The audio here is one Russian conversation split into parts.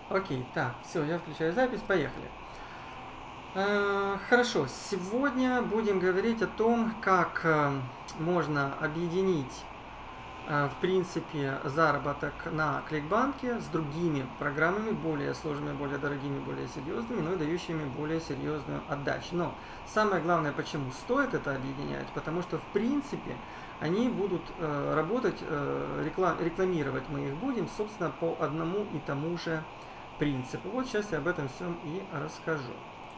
Окей, так, все, я включаю запись, поехали. Хорошо, сегодня будем говорить о том, как можно объединить, в принципе, заработок на Кликбанке с другими программами, более сложными, более дорогими, более серьезными, но и дающими более серьезную отдачу. Но самое главное, почему стоит это объединять, потому что, в принципе, они будут работать, рекламировать мы их будем, собственно, по одному и тому же принципу. Вот сейчас я об этом всем и расскажу.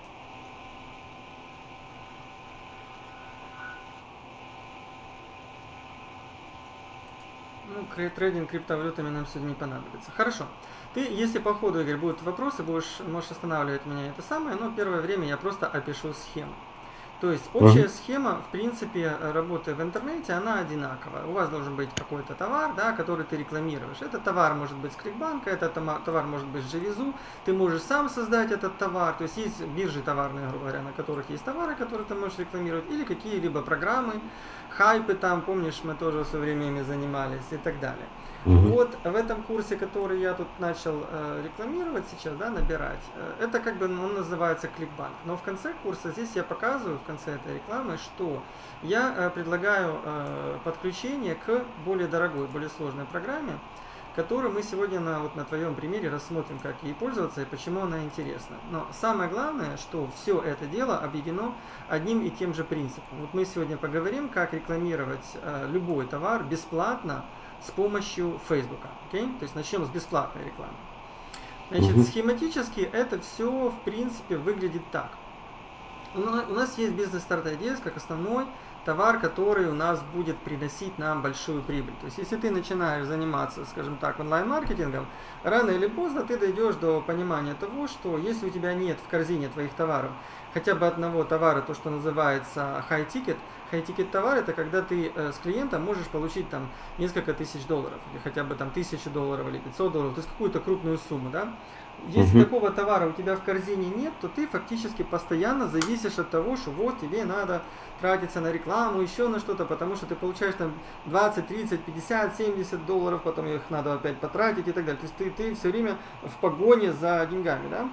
Ну, трейдинг криптовалютами нам сегодня не понадобится. Хорошо. Ты, если по ходу, Игорь, будут вопросы, можешь останавливать меня, это самое, но первое время я просто опишу схему. То есть общая схема, в принципе, работы в интернете, она одинаковая. У вас должен быть какой-то товар, да, который ты рекламируешь. Этот товар может быть с Кликбанка, этот товар может быть с Живизу. Ты можешь сам создать этот товар. То есть есть биржи товарные, грубо говоря, на которых есть товары, которые ты можешь рекламировать. Или какие-либо программы, хайпы там, помнишь, мы тоже в свое время ими занимались и так далее. Вот в этом курсе, который я тут начал рекламировать сейчас, да, набирать, это как бы он называется Кликбанк. Но в конце курса здесь я показываю, в конце этой рекламы, что я предлагаю подключение к более дорогой, более сложной программе, которую мы сегодня на твоем примере рассмотрим, как ей пользоваться и почему она интересна. Но самое главное, что все это дело объединено одним и тем же принципом. Вот мы сегодня поговорим, как рекламировать любой товар бесплатно с помощью Фейсбука. Okay? То есть начнем с бесплатной рекламы. Значит, схематически это все, в принципе, выглядит так. У нас есть бизнес-старт-идея как основной товар, который у нас будет приносить нам большую прибыль. То есть, если ты начинаешь заниматься, скажем так, онлайн-маркетингом, рано или поздно ты дойдешь до понимания того, что если у тебя нет в корзине твоих товаров хотя бы одного товара, то, что называется high-ticket, high-ticket товар, это когда ты с клиентом можешь получить там несколько тысяч долларов, или хотя бы там $1000 или $500, то есть какую-то крупную сумму, да? Если такого товара у тебя в корзине нет, то ты фактически постоянно зависишь от того, что вот тебе надо тратиться на рекламу, еще на что-то, потому что ты получаешь там 20, 30, 50, $70, потом их надо опять потратить и так далее. То есть ты все время в погоне за деньгами, да?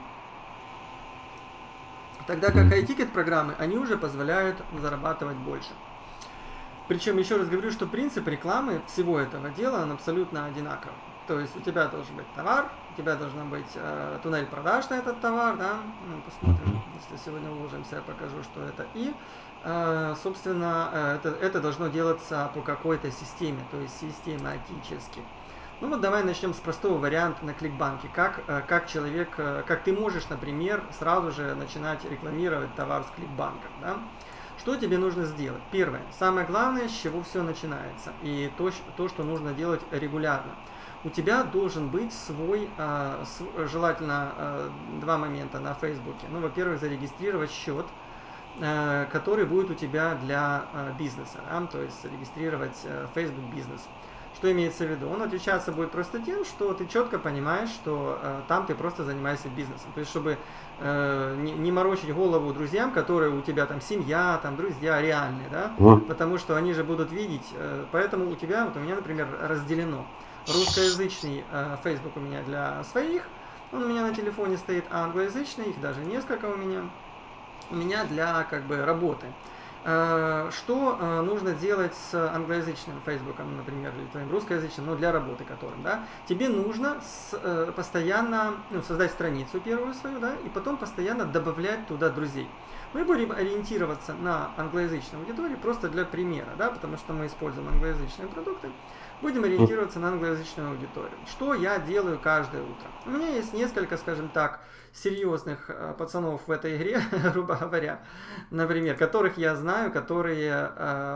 Тогда как high-ticket программы, они уже позволяют зарабатывать больше. Причем, еще раз говорю, что принцип рекламы всего этого дела, он абсолютно одинаковый. То есть у тебя должен быть товар, у тебя должна быть туннель продаж на этот товар, да, ну, посмотрим, если сегодня уложимся, я покажу, что это. И, собственно, это должно делаться по какой-то системе, то есть систематически. Ну вот давай начнем с простого варианта на Кликбанке. Как ты можешь, например, сразу же начинать рекламировать товар с Кликбанка, да? Что тебе нужно сделать? Первое, самое главное, с чего все начинается, и то, что нужно делать регулярно. У тебя должен быть свой, желательно, два момента на Фейсбуке. Ну, во-первых, зарегистрировать счет, который будет у тебя для бизнеса, да? То есть зарегистрировать Facebook бизнес. Что имеется в виду? Он отличаться будет просто тем, что ты четко понимаешь, что там ты просто занимаешься бизнесом. То есть, чтобы не морочить голову друзьям, которые у тебя там семья, там друзья реальные, да, потому что они же будут видеть, поэтому у меня, например, разделено. Русскоязычный Facebook у меня для своих, он у меня на телефоне стоит, а англоязычный, их даже несколько у меня для как бы работы. Что нужно делать с англоязычным Фейсбуком, например, или твоим русскоязычным, но для работы которым, да? Тебе нужно постоянно создать страницу первую свою, да, и потом постоянно добавлять туда друзей. Мы будем ориентироваться на англоязычную аудиторию просто для примера, да, потому что мы используем англоязычные продукты. Будем ориентироваться на англоязычную аудиторию. Что я делаю каждое утро? У меня есть несколько, скажем так, серьезных пацанов в этой игре, грубо говоря, например, которых я знаю, которые,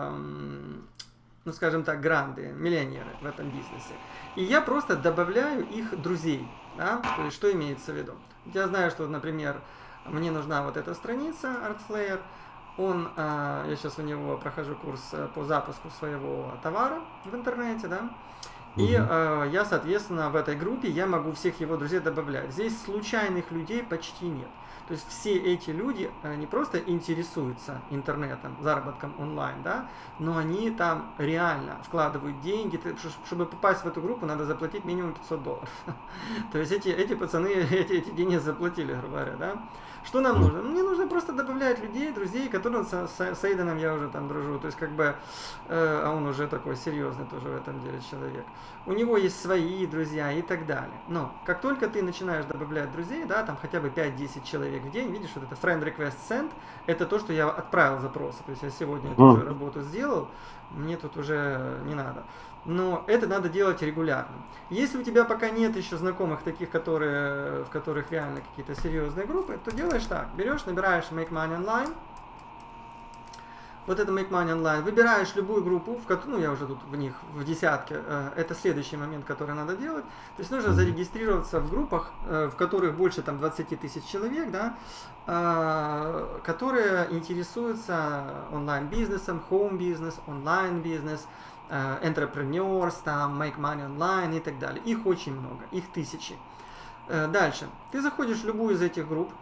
ну скажем так, гранды, миллионеры в этом бизнесе. И я просто добавляю их друзей, да? То есть, что имеется в виду? Я знаю, что, например, мне нужна вот эта страница, ArtFlayer, я сейчас у него прохожу курс по запуску своего товара в интернете, да, И я, соответственно, в этой группе я могу всех его друзей добавлять. Здесь случайных людей почти нет. То есть все эти люди не просто интересуются интернетом, заработком онлайн, да, но они там реально вкладывают деньги. Чтобы попасть в эту группу, надо заплатить минимум $500. То есть эти пацаны эти деньги заплатили, грубо говоря, да. Что нам нужно? Мне нужно просто добавлять людей, друзей, которые с Эйденом я уже там дружу. То есть как бы, а он уже такой серьезный тоже в этом деле человек. У него есть свои друзья и так далее. Но как только ты начинаешь добавлять друзей, да, там хотя бы 5-10 человек в день, видишь, вот это friend request send, это то, что я отправил запросы. То есть я сегодня эту же работу сделал, мне тут уже не надо. Но это надо делать регулярно. Если у тебя пока нет еще знакомых таких, в которых реально какие-то серьезные группы, то делаешь так. Берешь, набираешь Make Money Online. Вот это Make Money Online. Выбираешь любую группу, ну я уже тут в них в десятке. Это следующий момент, который надо делать. То есть нужно зарегистрироваться в группах, в которых больше там 20 тысяч человек, да, которые интересуются онлайн-бизнесом, home-бизнес, онлайн-бизнес, entrepreneurs, там, make money online и так далее. Их очень много, их тысячи. Дальше. Ты заходишь в любую из этих групп,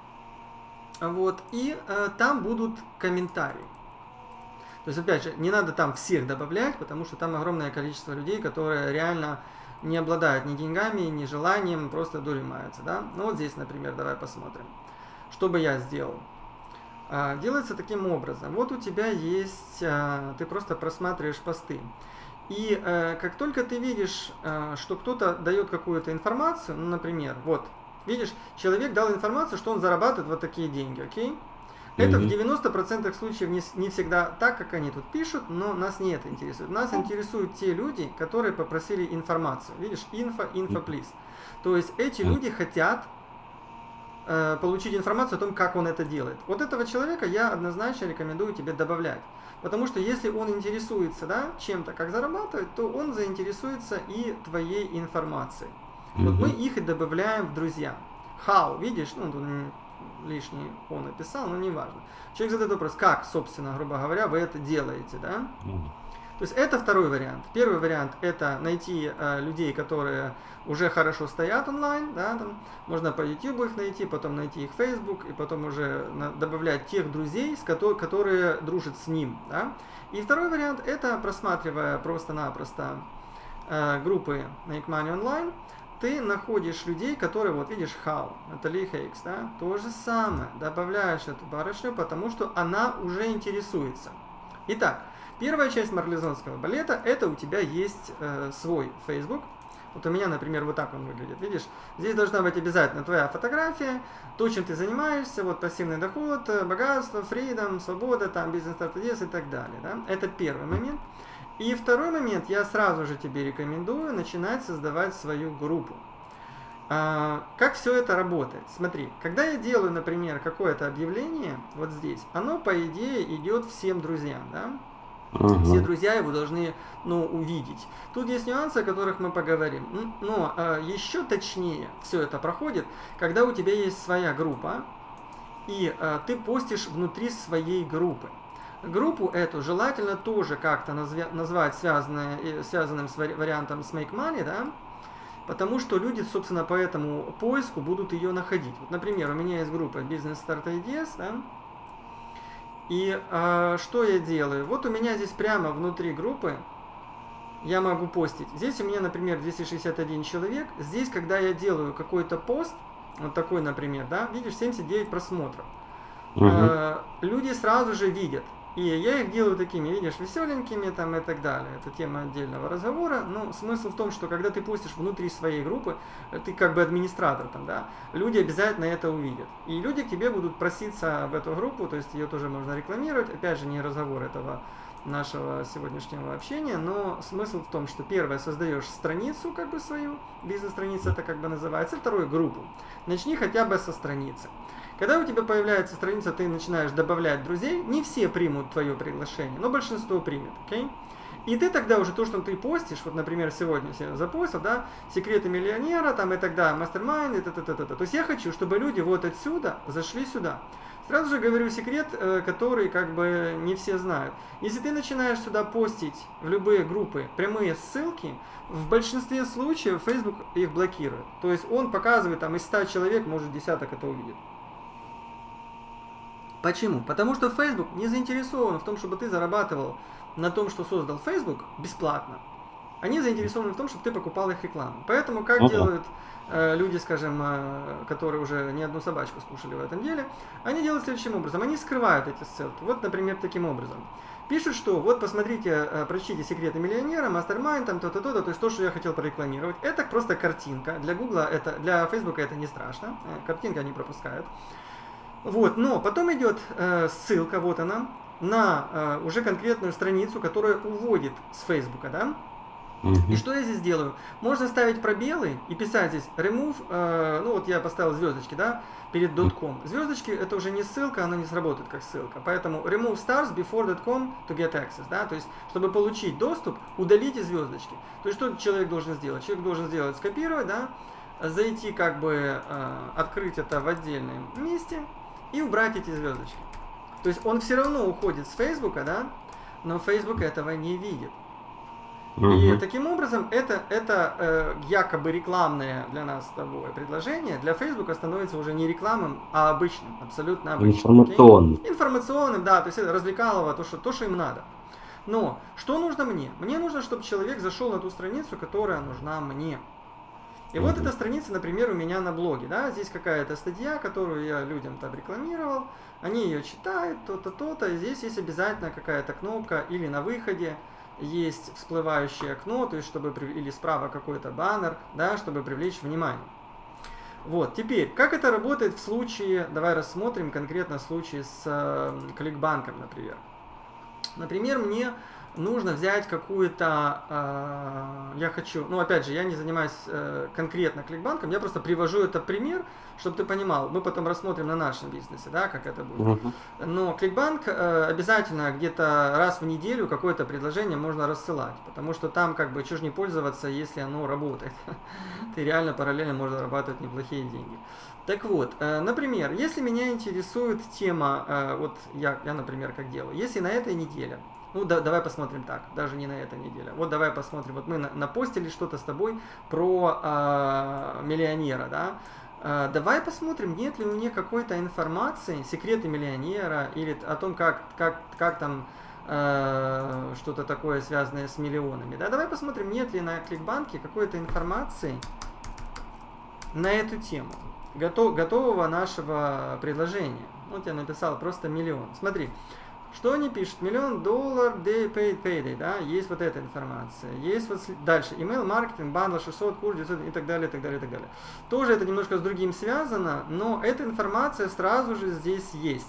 вот, и там будут комментарии. То есть, опять же, не надо там всех добавлять, потому что там огромное количество людей, которые реально не обладают ни деньгами, ни желанием, просто дурью маются, да. Ну вот здесь, например, давай посмотрим. Что бы я сделал? Делается таким образом. Вот у тебя есть, ты просто просматриваешь посты. И как только ты видишь, что кто-то дает какую-то информацию, ну, например, вот, видишь, человек дал информацию, что он зарабатывает вот такие деньги, окей? Это в 90% случаев не всегда так, как они тут пишут, но нас не это интересует. Нас интересуют те люди, которые попросили информацию. Видишь, info, please. То есть эти люди хотят получить информацию о том, как он это делает. Вот этого человека я однозначно рекомендую тебе добавлять. Потому что если он интересуется, да, чем-то, как зарабатывать, то он заинтересуется и твоей информацией. Вот мы их и добавляем в друзья. How, видишь, ну тут лишний он написал, но не важно. Человек задает вопрос, как, собственно, грубо говоря, вы это делаете, да? То есть это второй вариант. Первый вариант это найти людей, которые уже хорошо стоят онлайн, да, там можно по YouTube их найти, потом найти их в Facebook и потом уже добавлять тех друзей, которые дружат с ним, да. И второй вариант это, просматривая просто-напросто группы Make Money Online, ты находишь людей, которые, вот видишь, How, Натали Хейкс, да, то же самое, добавляешь эту барышню, потому что она уже интересуется. Итак, первая часть марлезонского балета, это у тебя есть свой Facebook. Вот у меня, например, вот так он выглядит, видишь? Здесь должна быть обязательно твоя фотография, то, чем ты занимаешься, вот пассивный доход, богатство, freedom, свобода, там, бизнес-старт и так далее, да? Это первый момент. И второй момент, я сразу же тебе рекомендую начинать создавать свою группу. Как все это работает? Смотри, когда я делаю, например, какое-то объявление, вот здесь, оно, по идее, идет всем друзьям, да? Все друзья его должны, ну, увидеть. Тут есть нюансы, о которых мы поговорим. Но еще точнее все это проходит, когда у тебя есть своя группа, и ты постишь внутри своей группы. Группу эту желательно тоже как-то назвать связанным с вариантом с Make Money, да? Потому что люди, собственно, по этому поиску будут ее находить. Вот, например, у меня есть группа Business Start Ideas, да? И что я делаю? Вот у меня здесь прямо внутри группы я могу постить. Здесь у меня, например, 261 человек. Здесь, когда я делаю какой-то пост, вот такой, например, да, видишь, 79 просмотров. Люди сразу же видят. И я их делаю такими, видишь, веселенькими там и так далее. Это тема отдельного разговора. Но смысл в том, что когда ты постишь внутри своей группы, ты как бы администратор там, да, люди обязательно это увидят. И люди к тебе будут проситься в эту группу, то есть ее тоже можно рекламировать. Опять же, не разговор этого нашего сегодняшнего общения, но смысл в том, что первое, создаешь страницу как бы свою, бизнес-страница это как бы называется, второе, группу. Начни хотя бы со страницы. Когда у тебя появляется страница, ты начинаешь добавлять друзей, не все примут твое приглашение, но большинство примет, окей? И ты тогда уже то, что ты постишь, вот, например, сегодня я запостил, да, секреты миллионера, там, и тогда мастер-майнд, и т-т-т-т. То есть я хочу, чтобы люди вот отсюда зашли сюда. Сразу же говорю секрет, который как бы не все знают. Если ты начинаешь сюда постить в любые группы прямые ссылки, в большинстве случаев Facebook их блокирует. То есть он показывает, там, из 100 человек, может, десяток это увидит. Почему? Потому что Facebook не заинтересован в том, чтобы ты зарабатывал на том, что создал Facebook, бесплатно. Они заинтересованы в том, чтобы ты покупал их рекламу. Поэтому как делают люди, скажем, которые уже не одну собачку скушали в этом деле, они делают следующим образом. Они скрывают эти ссылки. Вот, например, таким образом. Пишут, что вот посмотрите, прочтите секреты миллионера, мастер-майнд, там то-то, то-то, то есть то, что я хотел прорекламировать. Это просто картинка. Для Гугла это, для Фейсбука это не страшно. Картинка они пропускают. Вот, но потом идет ссылка, вот она, на уже конкретную страницу, которая уводит с Фейсбука, да? И что я здесь делаю? Можно ставить пробелы и писать здесь remove, ну вот я поставил звездочки, да, перед .com. Звездочки это уже не ссылка, она не сработает как ссылка. Поэтому remove stars before .com to get access, да, то есть чтобы получить доступ, удалите звездочки. То есть что человек должен сделать? Человек должен сделать скопировать, да, зайти как бы, открыть это в отдельном месте и убрать эти звездочки. То есть он все равно уходит с Фейсбука, да, но Facebook этого не видит. И таким образом это якобы рекламное для нас с тобой предложение для Фейсбука становится уже не рекламным, а обычным, абсолютно обычным. Информационным. Информационным, да, то есть это развлекалово, то, что им надо. Но что нужно мне? Мне нужно, чтобы человек зашел на ту страницу, которая нужна мне. И вот эта страница, например, у меня на блоге, да, здесь какая-то статья, которую я людям там рекламировал, они ее читают, то-то, то-то, и здесь есть обязательно какая-то кнопка или на выходе есть всплывающее окно, то есть чтобы, или справа какой-то баннер, да, чтобы привлечь внимание. Вот, теперь, как это работает в случае, давай рассмотрим конкретно случай с кликбанком, например. Например, мне нужно взять какую-то, я хочу, ну опять же, я не занимаюсь конкретно кликбанком, я просто привожу это пример, чтобы ты понимал, мы потом рассмотрим на нашем бизнесе, да, как это будет. Но кликбанк обязательно где-то раз в неделю какое-то предложение можно рассылать, потому что там как бы чушь не пользоваться, если оно работает. Ты реально параллельно можешь зарабатывать неплохие деньги. Так вот, например, если меня интересует тема, вот я, например, как делаю, если на этой неделе, ну, давай посмотрим так, даже не на этой неделе. Вот давай посмотрим, вот мы напостили что-то с тобой про миллионера, да. Давай посмотрим, нет ли у них какой-то информации, секреты миллионера, или о том, как там что-то такое связанное с миллионами. Да? Давай посмотрим, нет ли на кликбанке какой-то информации на эту тему, готового нашего предложения. Вот я написал просто миллион. Смотри. Что они пишут? $1 million day payday, да, есть вот эта информация, есть вот дальше, email маркетинг, бандл 600, курс 900 и так далее, и так далее, и так далее. Тоже это немножко с другим связано, но эта информация сразу же здесь есть.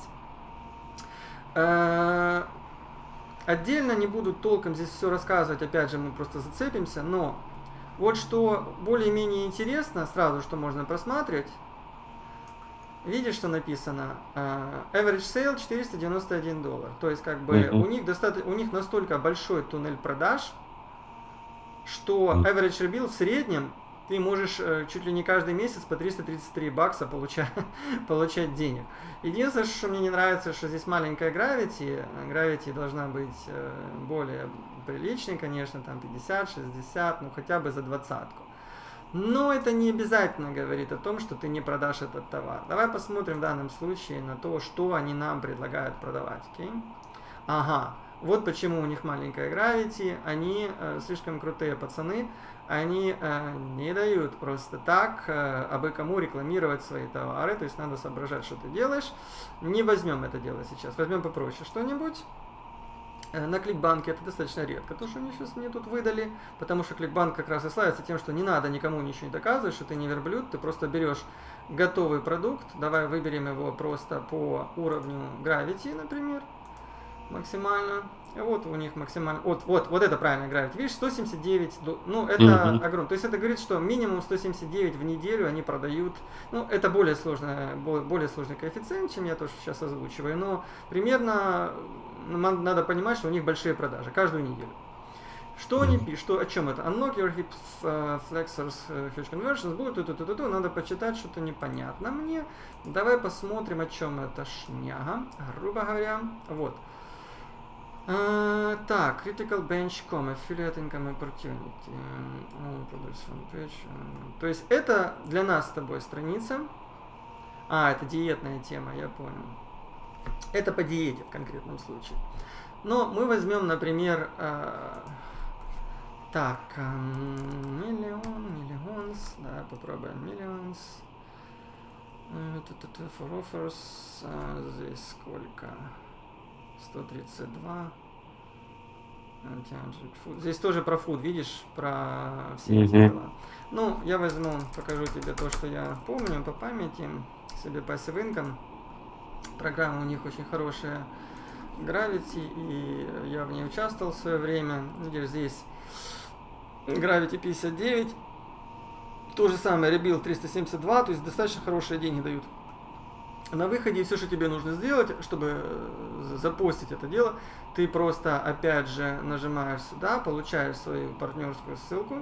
Отдельно не буду толком здесь все рассказывать, опять же мы просто зацепимся, но вот что более-менее интересно, сразу что можно просматривать. Видишь, что написано? Average sale $491. То есть, как бы, у них настолько большой туннель продаж, что average rebill в среднем ты можешь чуть ли не каждый месяц по $333 получать денег. Единственное, что мне не нравится, что здесь маленькая gravity. Gravity должна быть более приличной, конечно, там 50, 60, ну хотя бы за 20-ку. Но это не обязательно говорит о том, что ты не продашь этот товар. Давай посмотрим в данном случае на то, что они нам предлагают продавать. Okay? Ага, вот почему у них маленькая gravity. Они слишком крутые пацаны. Они не дают просто так абы кому рекламировать свои товары. То есть надо соображать, что ты делаешь. Не возьмем это дело сейчас. Возьмем попроще что-нибудь. На кликбанке это достаточно редко, то, что они сейчас мне тут выдали, потому что кликбанк как раз и славится тем, что не надо никому ничего не доказывать, что ты не верблюд, ты просто берешь готовый продукт, давай выберем его просто по уровню Gravity, например, максимально. И вот у них максимально, вот это правильно Gravity, видишь, 179, ну это огромно, то есть это говорит, что минимум 179 в неделю они продают, ну это более сложный коэффициент, чем я тоже сейчас озвучиваю, но примерно надо понимать, что у них большие продажи каждую неделю. Что они пишут? О чем это? Unlock your hip flexors huge conversions. Будет надо почитать, что-то непонятно мне. Давай посмотрим, о чем это шняга, грубо говоря. Вот. Так, critical bench.com, affiliate income opportunity. То есть это для нас с тобой страница. Это диетная тема, я понял. Это по диете в конкретном случае. Но мы возьмем, например, так, millions, да, попробуем millions. For offers, здесь сколько? 132. Здесь тоже про food, видишь, про все эти дела. Ну, я возьму, покажу тебе то, что я помню по памяти, себе Passive Income. Программа у них очень хорошая, Gravity, и я в ней участвовал в свое время. Видишь, здесь Gravity 59, то же самое Rebuild 372, то есть достаточно хорошие деньги дают. На выходе все, что тебе нужно сделать, чтобы запостить это дело, ты просто опять же нажимаешь сюда, получаешь свою партнерскую ссылку.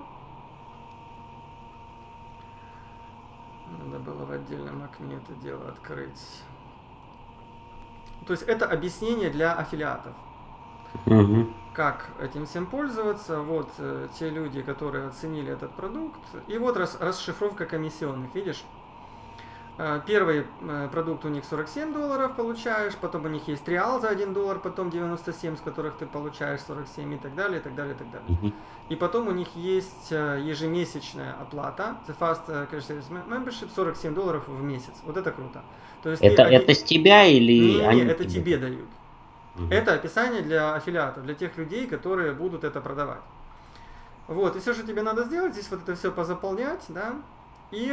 Надо было в отдельном окне это дело открыть. То есть это объяснение для аффилиатов. Как этим всем пользоваться. Вот те люди, которые оценили этот продукт. И вот расшифровка комиссионных. Видишь? Первый продукт у них $47 получаешь, потом у них есть триал за $1, потом 97, с которых ты получаешь 47 и так далее, и так далее, и так далее. И потом у них есть ежемесячная оплата, The Fast Cash Service Membership, $47 в месяц. Вот это круто. То есть это с тебя или они это тебе дают. Это описание для аффилиатов, для тех людей, которые будут это продавать. Вот, и все, что тебе надо сделать, здесь вот это все позаполнять, да, и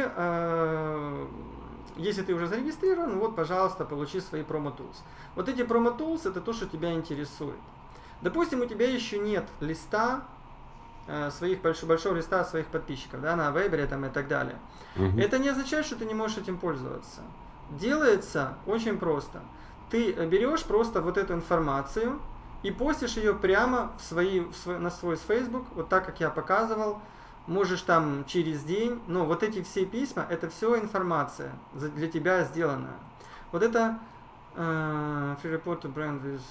если ты уже зарегистрирован, вот, пожалуйста, получи свои промо-тулс. Вот эти промо-тулс это то, что тебя интересует. Допустим, у тебя еще нет листа, большого листа своих подписчиков, да, на Вайбере там и так далее. Это не означает, что ты не можешь этим пользоваться. Делается очень просто. Ты берешь просто вот эту информацию и постишь ее прямо на свой Facebook, вот так, как я показывал. Можешь там через день, но вот эти все письма, это все информация для тебя сделанная. Вот это free report to brand with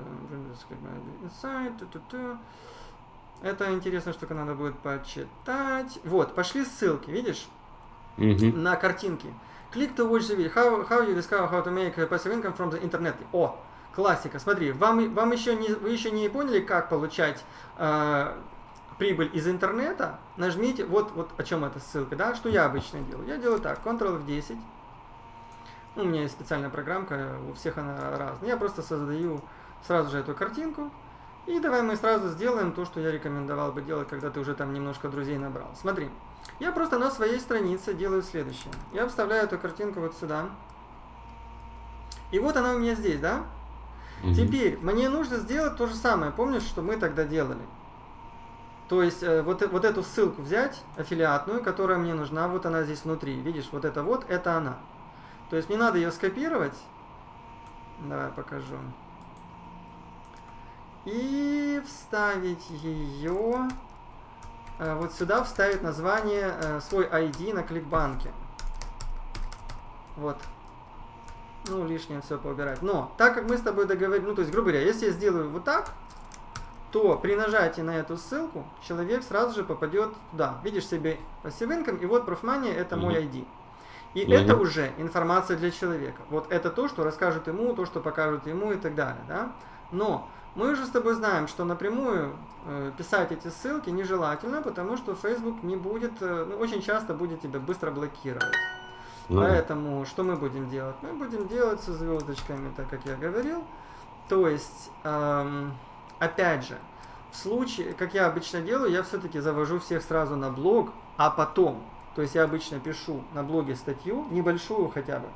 insight. Это интересная штука, надо будет почитать. Вот, пошли ссылки, видишь, на картинки. Click to watch the video. How you discover how to make passive income from the internet. О, классика. Смотри, вы еще не поняли, как получать прибыль из интернета? Нажмите, вот о чем эта ссылка, да? Что я обычно делаю? Я делаю так, Ctrl+F10. У меня есть специальная программка, у всех она разная. Я просто создаю сразу же эту картинку. И давай мы сразу сделаем то, что я рекомендовал бы делать, когда ты уже там немножко друзей набрал. Смотри, я просто на своей странице делаю следующее. Я вставляю эту картинку вот сюда. И вот она у меня здесь, да? Теперь мне нужно сделать то же самое. Помнишь, что мы тогда делали? То есть вот эту ссылку взять, аффилиатную, которая мне нужна, вот она здесь внутри. Видишь, вот, это она. То есть мне надо ее скопировать. Давай покажу. И вставить ее вот сюда, вставить название, свой ID на Кликбанке. Вот. Ну, лишнее все поубирать. Но, так как мы с тобой договорились, ну, то есть, грубо говоря, если я сделаю вот так, то при нажатии на эту ссылку человек сразу же попадет туда. Видишь себе Passive Income, и вот ProfMoney это мой ID. И это уже информация для человека. Вот это то, что расскажут ему, то, что покажут ему и так далее. Да? Но мы уже с тобой знаем, что напрямую писать эти ссылки нежелательно, потому что Facebook не будет, ну, очень часто будет тебя быстро блокировать. Поэтому что мы будем делать? Мы будем делать со звездочками, так как я говорил. То есть, опять же, в случае, как я обычно делаю, я все-таки завожу всех сразу на блог, а потом, то есть я обычно пишу на блоге статью, небольшую хотя бы.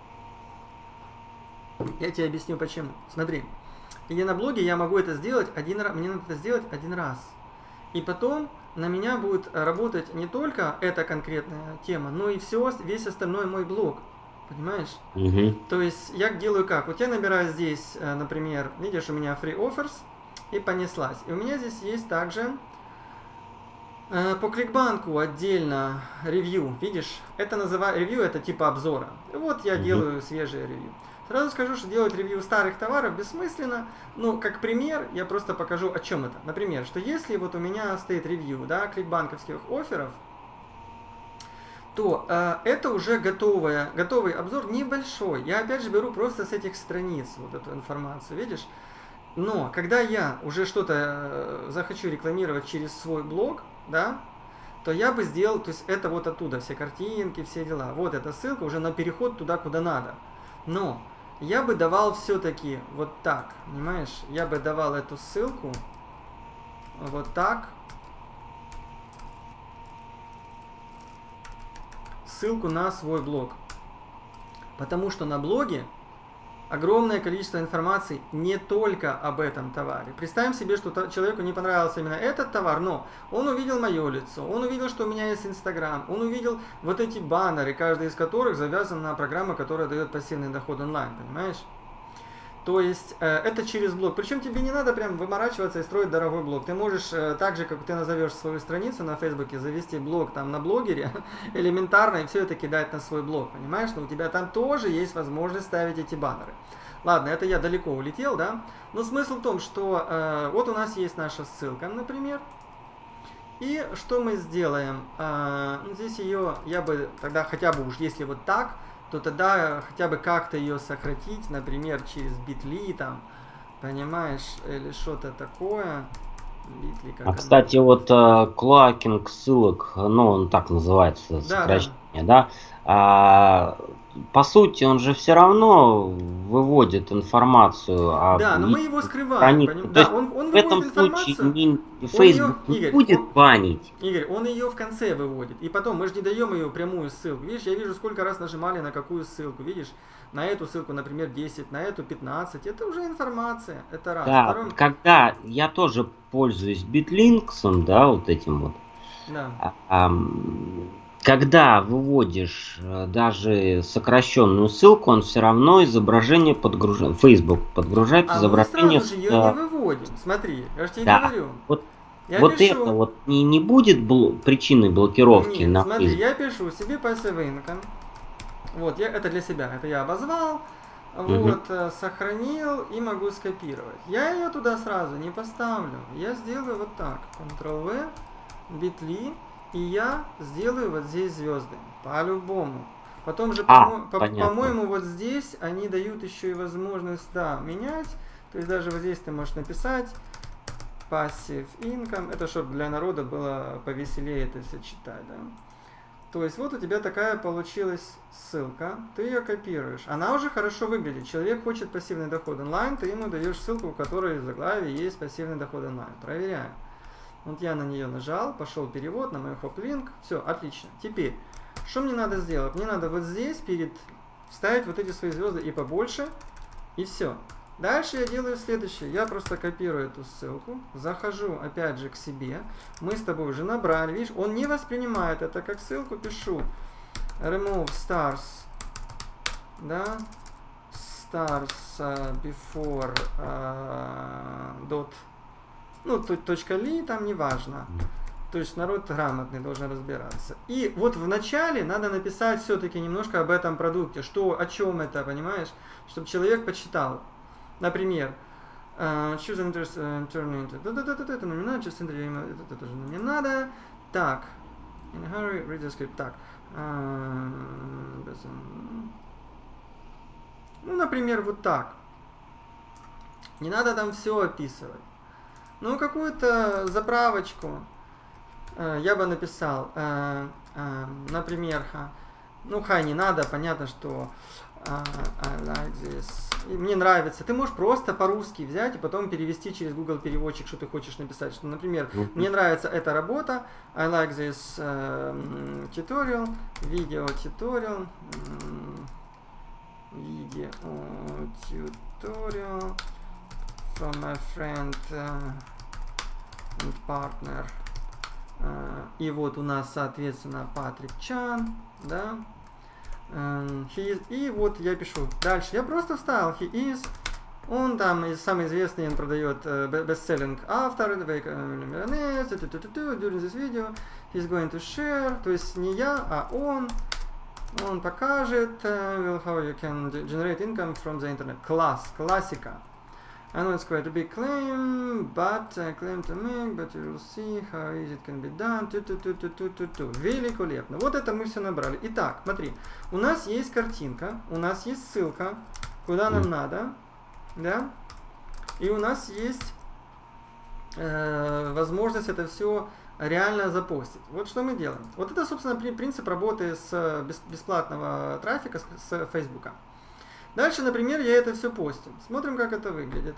Я тебе объясню почему. Смотри. Или на блоге я могу это сделать один раз, мне надо это сделать один раз. И потом на меня будет работать не только эта конкретная тема, но и весь остальной мой блог. Понимаешь? То есть я делаю как? Вот я набираю здесь, например, видишь, у меня free offers, и понеслась. И у меня здесь есть также по кликбанку отдельно ревью. Видишь, это называется ревью, это типа обзора. И вот я делаю свежее ревью. Сразу скажу, что делать ревью старых товаров бессмысленно. Ну, как пример, я просто покажу, о чем это. Например, что если вот у меня стоит ревью, да, кликбанковских офферов, то это уже готовый обзор небольшой. Я опять же беру просто с этих страниц вот эту информацию, видишь? Но когда я уже что-то захочу рекламировать через свой блог, да, то я бы сделал, то есть это вот оттуда, все картинки, все дела. Вот эта ссылка уже на переход туда, куда надо. Но я бы давал все-таки вот так, понимаешь? Я бы давал эту ссылку вот так. Ссылку на свой блог. Потому что на блоге огромное количество информации не только об этом товаре. Представим себе, что человеку не понравился именно этот товар, но он увидел мое лицо, он увидел, что у меня есть Инстаграм, он увидел вот эти баннеры, каждый из которых завязан на программу, которая дает пассивный доход онлайн, понимаешь? То есть это через блог. Причем тебе не надо прям выморачиваться и строить дорогой блог. Ты можешь, так же, как ты назовешь свою страницу на Фейсбуке, завести блог там на блогере, элементарно, и все это кидать на свой блог, понимаешь? Но у тебя там тоже есть возможность ставить эти баннеры. Ладно, это я далеко улетел, да? Но смысл в том, что вот у нас есть наша ссылка, например. И что мы сделаем? Здесь ее, я бы тогда хотя бы уж, если вот так, то тогда хотя бы как-то ее сократить, например, через Bitly, там, понимаешь, или что-то такое. Bitly, как кстати, вот клакинг ссылок, ну, он так называется, сокращение, да? По сути, он же все равно выводит информацию. Да, но мы его скрываем. Да, он в этом случае Facebook не будет банить. Игорь, он ее в конце выводит. И потом мы же не даем ее прямую ссылку. Видишь, я вижу, сколько раз нажимали на какую ссылку. Видишь, на эту ссылку, например, 10, на эту 15. Это уже информация. Это раз. Да, когда я тоже пользуюсь Bitlinks, да, вот этим вот. Да. Когда выводишь даже сокращенную ссылку, он все равно изображение подгружает. Facebook подгружает изображение. Мы сразу же ее не выводим. Смотри, я же тебе говорю. Вот это вот не будет причиной блокировки. Нет, смотри, Facebook. Я пишу себе passive income. Вот, это для себя. Это я обозвал. Вот, сохранил и могу скопировать. Я ее туда сразу не поставлю. Я сделаю вот так. Ctrl-V, Bitly. И я сделаю вот здесь звезды. По-любому. Потом же, по-моему, вот здесь они дают еще и возможность, да, менять. То есть даже вот здесь ты можешь написать passive income. Это чтобы для народа было повеселее это все читать, да. То есть вот у тебя такая получилась ссылка. Ты ее копируешь. Она уже хорошо выглядит. Человек хочет пассивный доход онлайн. Ты ему даешь ссылку, у которой в заглавии есть пассивный доход онлайн. Проверяем. Вот я на нее нажал, пошел перевод на мой хоп-линк. Все, отлично. Теперь, что мне надо сделать? Мне надо вот здесь вставить вот эти свои звезды и побольше. И все. Дальше я делаю следующее. Я просто копирую эту ссылку. Захожу опять же к себе. Мы с тобой уже набрали. Видишь, он не воспринимает это как ссылку. Пишу remove stars. Да. Stars before dot. Ну, .li там не важно. То есть народ грамотный должен разбираться. И вот в начале надо написать все-таки немножко об этом продукте. О чем это, понимаешь? Чтобы человек почитал. Например, choose an interest, turn into... Это нам не надо, just это тоже нам не надо. Так. In a hurry, read the script. Так. Ну, например, вот так. Не надо там все описывать. Ну, какую-то заправочку я бы написал, например, ну, не надо, понятно, что I like this. И мне нравится. Ты можешь просто по-русски взять и потом перевести через Google переводчик, что ты хочешь написать. Что, например, мне нравится эта работа, I like this tutorial, video tutorial, from my friend and partner. И вот у нас, соответственно, Патрик Чан, да. И вот я пишу дальше. Я просто вставил he is Он там самый известный, он продает бестселлинг автор, during this video, he's going to share, то есть не я, а он покажет how you can generate income from the internet. Классика. I know it's quite a big claim, but claim to make, but you will see how easy it can be done. Великолепно. Вот это мы все набрали. Итак, смотри, у нас есть картинка, у нас есть ссылка, куда нам надо, да, и у нас есть возможность это все реально запостить. Вот что мы делаем. Вот это, собственно, принцип работы с бесплатного трафика с Фейсбука. Дальше, например, я это все постил. Смотрим, как это выглядит.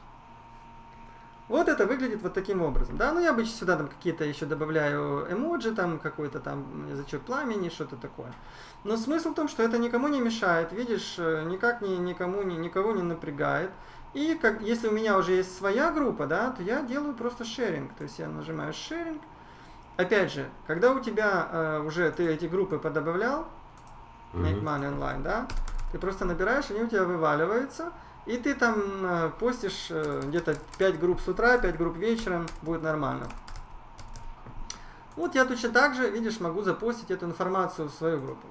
Вот это выглядит вот таким образом. Да, ну я обычно сюда там какие-то еще добавляю эмоджи, там какой-то там язычок пламени, что-то такое. Но смысл в том, что это никому не мешает, видишь, никак никого не напрягает. И как, если у меня уже есть своя группа, да, то я делаю просто шеринг. То есть я нажимаю шеринг. Опять же, когда у тебя уже ты эти группы подобавлял, Make Money Online, да, ты просто набираешь, они у тебя вываливаются, и ты там постишь где-то 5 групп с утра, 5 групп вечером, будет нормально. Вот я точно так же, видишь, могу запостить эту информацию в свою группу.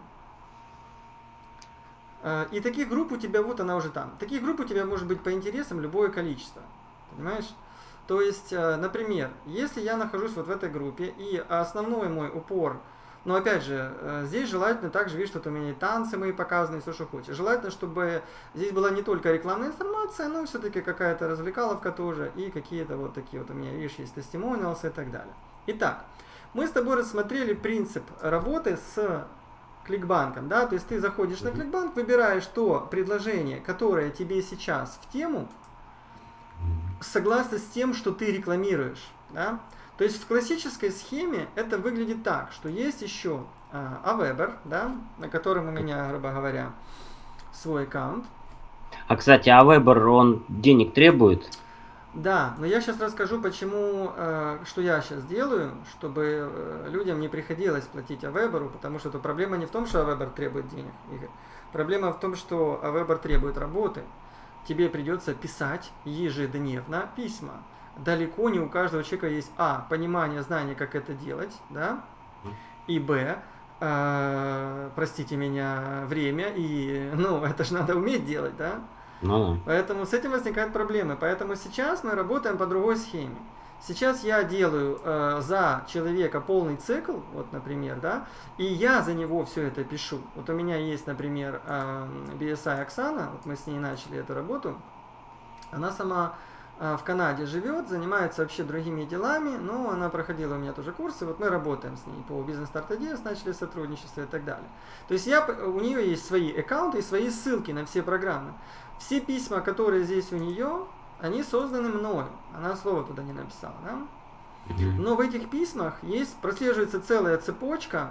И таких групп у тебя, вот она уже там. Таких групп у тебя может быть по интересам любое количество. Понимаешь? То есть, например, если я нахожусь вот в этой группе, и основной мой упор, но опять же, здесь желательно также, видишь, что у меня и танцы мои показаны, все, что хочешь. Желательно, чтобы здесь была не только рекламная информация, но все-таки какая-то развлекаловка тоже, и какие-то вот такие вот у меня, видишь, есть тестимониалсы и так далее. Итак, мы с тобой рассмотрели принцип работы с кликбанком, да, то есть ты заходишь на кликбанк, выбираешь то предложение, которое тебе сейчас в тему, согласно с тем, что ты рекламируешь, да. То есть в классической схеме это выглядит так, что есть еще Aweber, да, на котором у меня, грубо говоря, свой аккаунт. А, кстати, Aweber, он денег требует? Да, но я сейчас расскажу, почему, что я сейчас делаю, чтобы людям не приходилось платить Aweber, потому что проблема не в том, что Aweber требует денег, Игорь. Проблема в том, что Aweber требует работы. Тебе придется писать ежедневно письма. Далеко не у каждого человека есть понимание, знание, как это делать, да, и простите меня, время, и, ну, это же надо уметь делать, да. Поэтому с этим возникают проблемы. Поэтому сейчас мы работаем по другой схеме. Сейчас я делаю за человека полный цикл, вот, например, да, и я за него все это пишу. Вот у меня есть, например, BSI Оксана, вот мы с ней начали эту работу. Она сама в Канаде живет, занимается вообще другими делами, но она проходила у меня тоже курсы, вот мы работаем с ней по Business Start Ideas, начали сотрудничество и так далее. То есть у нее есть свои аккаунты и свои ссылки на все программы. Все письма, которые здесь у нее, они созданы мною. Она слова туда не написала, да? Но в этих письмах прослеживается целая цепочка.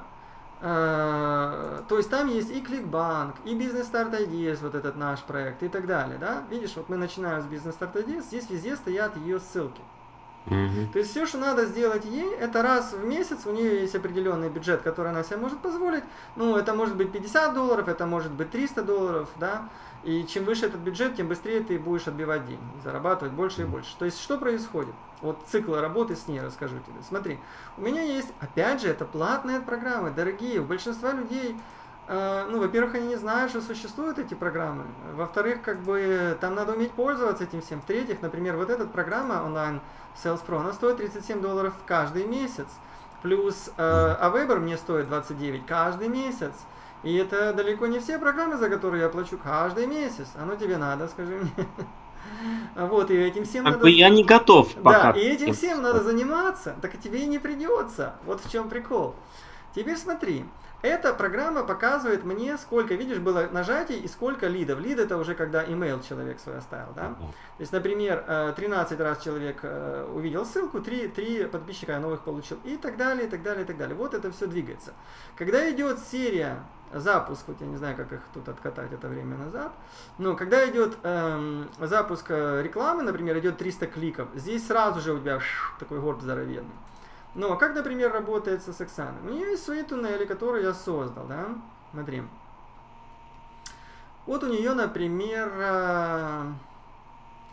То есть там есть и Clickbank, и Business Start Ideas, вот этот наш проект и так далее, да? Видишь, вот мы начинаем с Business Start Ideas, здесь везде стоят ее ссылки. То есть все, что надо сделать ей, это раз в месяц, у нее есть определенный бюджет, который она себе может позволить. Ну, это может быть $50, это может быть $300, да? И чем выше этот бюджет, тем быстрее ты будешь отбивать деньги, зарабатывать больше и больше. То есть что происходит? Вот цикл работы с ней расскажу тебе. Смотри, у меня есть, опять же, это платные программы, дорогие. У большинства людей, ну, во-первых, они не знают, что существуют эти программы. Во-вторых, как бы, там надо уметь пользоваться этим всем. В-третьих, например, вот эта программа онлайн Sales Pro, она стоит $37 каждый месяц. Плюс Aweber мне стоит $29 каждый месяц. И это далеко не все программы, за которые я плачу каждый месяц. Оно тебе надо, скажи мне. Вот, и этим всем надо... Я не готов пока. Да, и этим всем надо заниматься, так тебе и не придется. Вот в чем прикол. Теперь смотри. Эта программа показывает мне, сколько, видишь, было нажатий и сколько лидов. Лид — это уже когда email человек свой оставил, да? То есть, например, 13 раз человек увидел ссылку, 3 подписчика новых получил и так далее, и так далее, и так далее. Вот это все двигается. Когда идет серия, запуск, вот я не знаю, как их тут откатать это время назад, но когда идет запуск рекламы, например, идет 300 кликов, здесь сразу же у тебя такой горб здоровенный. Но как, например, работает с Оксаной? У нее есть свои туннели, которые я создал, да? Смотри. Вот у нее, например,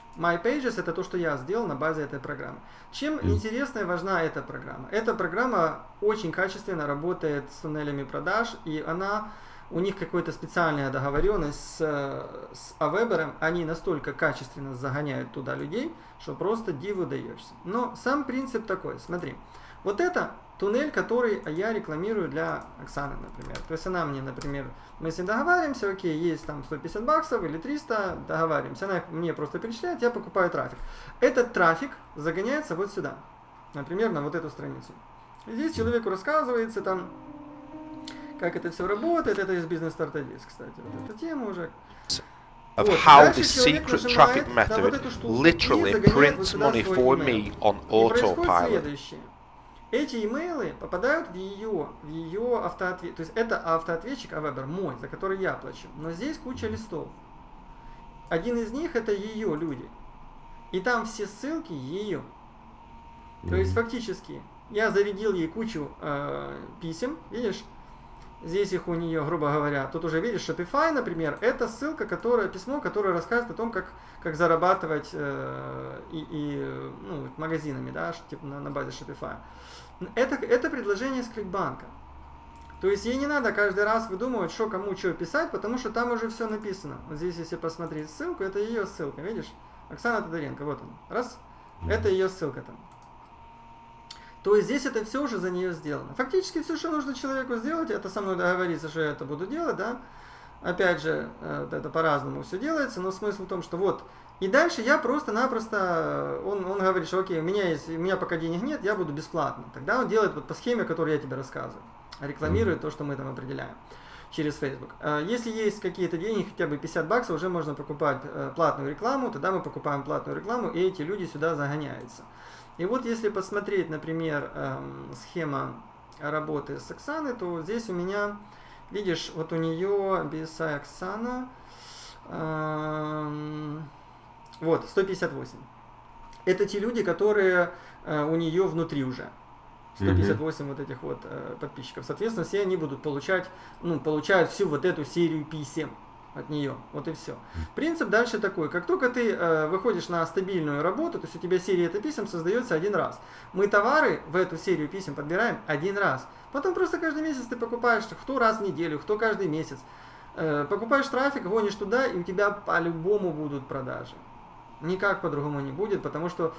My Pages это то, что я сделал на базе этой программы. Чем интересна и важна эта программа? Эта программа очень качественно работает с туннелями продаж, и у них какая-то специальная договоренность с Aweber, они настолько качественно загоняют туда людей, что просто диву даешься. Но сам принцип такой, смотри, вот это туннель, который я рекламирую для Оксаны, например. То есть она мне, например, мы с ней договариваемся, окей, есть там $150 или 300, договариваемся, она мне просто перечисляет, я покупаю трафик. Этот трафик загоняется вот сюда, например, на вот эту страницу. И здесь человеку рассказывается там, как это все работает, это из Business Start Ideas, кстати, вот эта тема уже. Of how this secret traffic method literally prints money for me on autopilot. Эти имейлы попадают в ее автоответчик, то есть это автоответчик Aweber мой, за который я плачу, но здесь куча листов. Один из них это ее люди, и там все ссылки ее. То есть фактически я зарядил ей кучу писем, видишь? Здесь их у нее, грубо говоря, тут уже видишь, Shopify, например, это ссылка, письмо, которое рассказывает о том, как зарабатывать магазинами, да, типа на базе Shopify. Это предложение с Кликбанка. То есть ей не надо каждый раз выдумывать, что кому что писать, потому что там уже все написано. Вот здесь, если посмотреть ссылку, это ее ссылка, видишь? Оксана Тодоренко, вот он, раз, это ее ссылка там. То есть здесь это все уже за нее сделано. Фактически все, что нужно человеку сделать, это со мной договориться, что я это буду делать, да. Опять же, это по-разному все делается, но смысл в том, что вот. И дальше я просто-напросто, он говорит, что окей, у меня пока денег нет, я буду бесплатно. Тогда он делает вот по схеме, которую я тебе рассказываю. Рекламирует то, что мы там определяем через Facebook. Если есть какие-то деньги, хотя бы $50, уже можно покупать платную рекламу, тогда мы покупаем платную рекламу, и эти люди сюда загоняются. И вот если посмотреть, например, схема работы с Оксаной, то здесь у меня, видишь, вот у нее BSI Оксана, вот, 158. Это те люди, которые у нее внутри уже. 158 вот этих вот подписчиков. Соответственно, все они будут получают всю вот эту серию писем от нее. Вот и все. Принцип дальше такой. Как только ты выходишь на стабильную работу, то есть у тебя серия писем создается один раз. Мы товары в эту серию писем подбираем один раз. Потом просто каждый месяц ты покупаешь, кто раз в неделю, кто каждый месяц. Покупаешь трафик, гонишь туда, и у тебя по-любому будут продажи. Никак по-другому не будет, потому что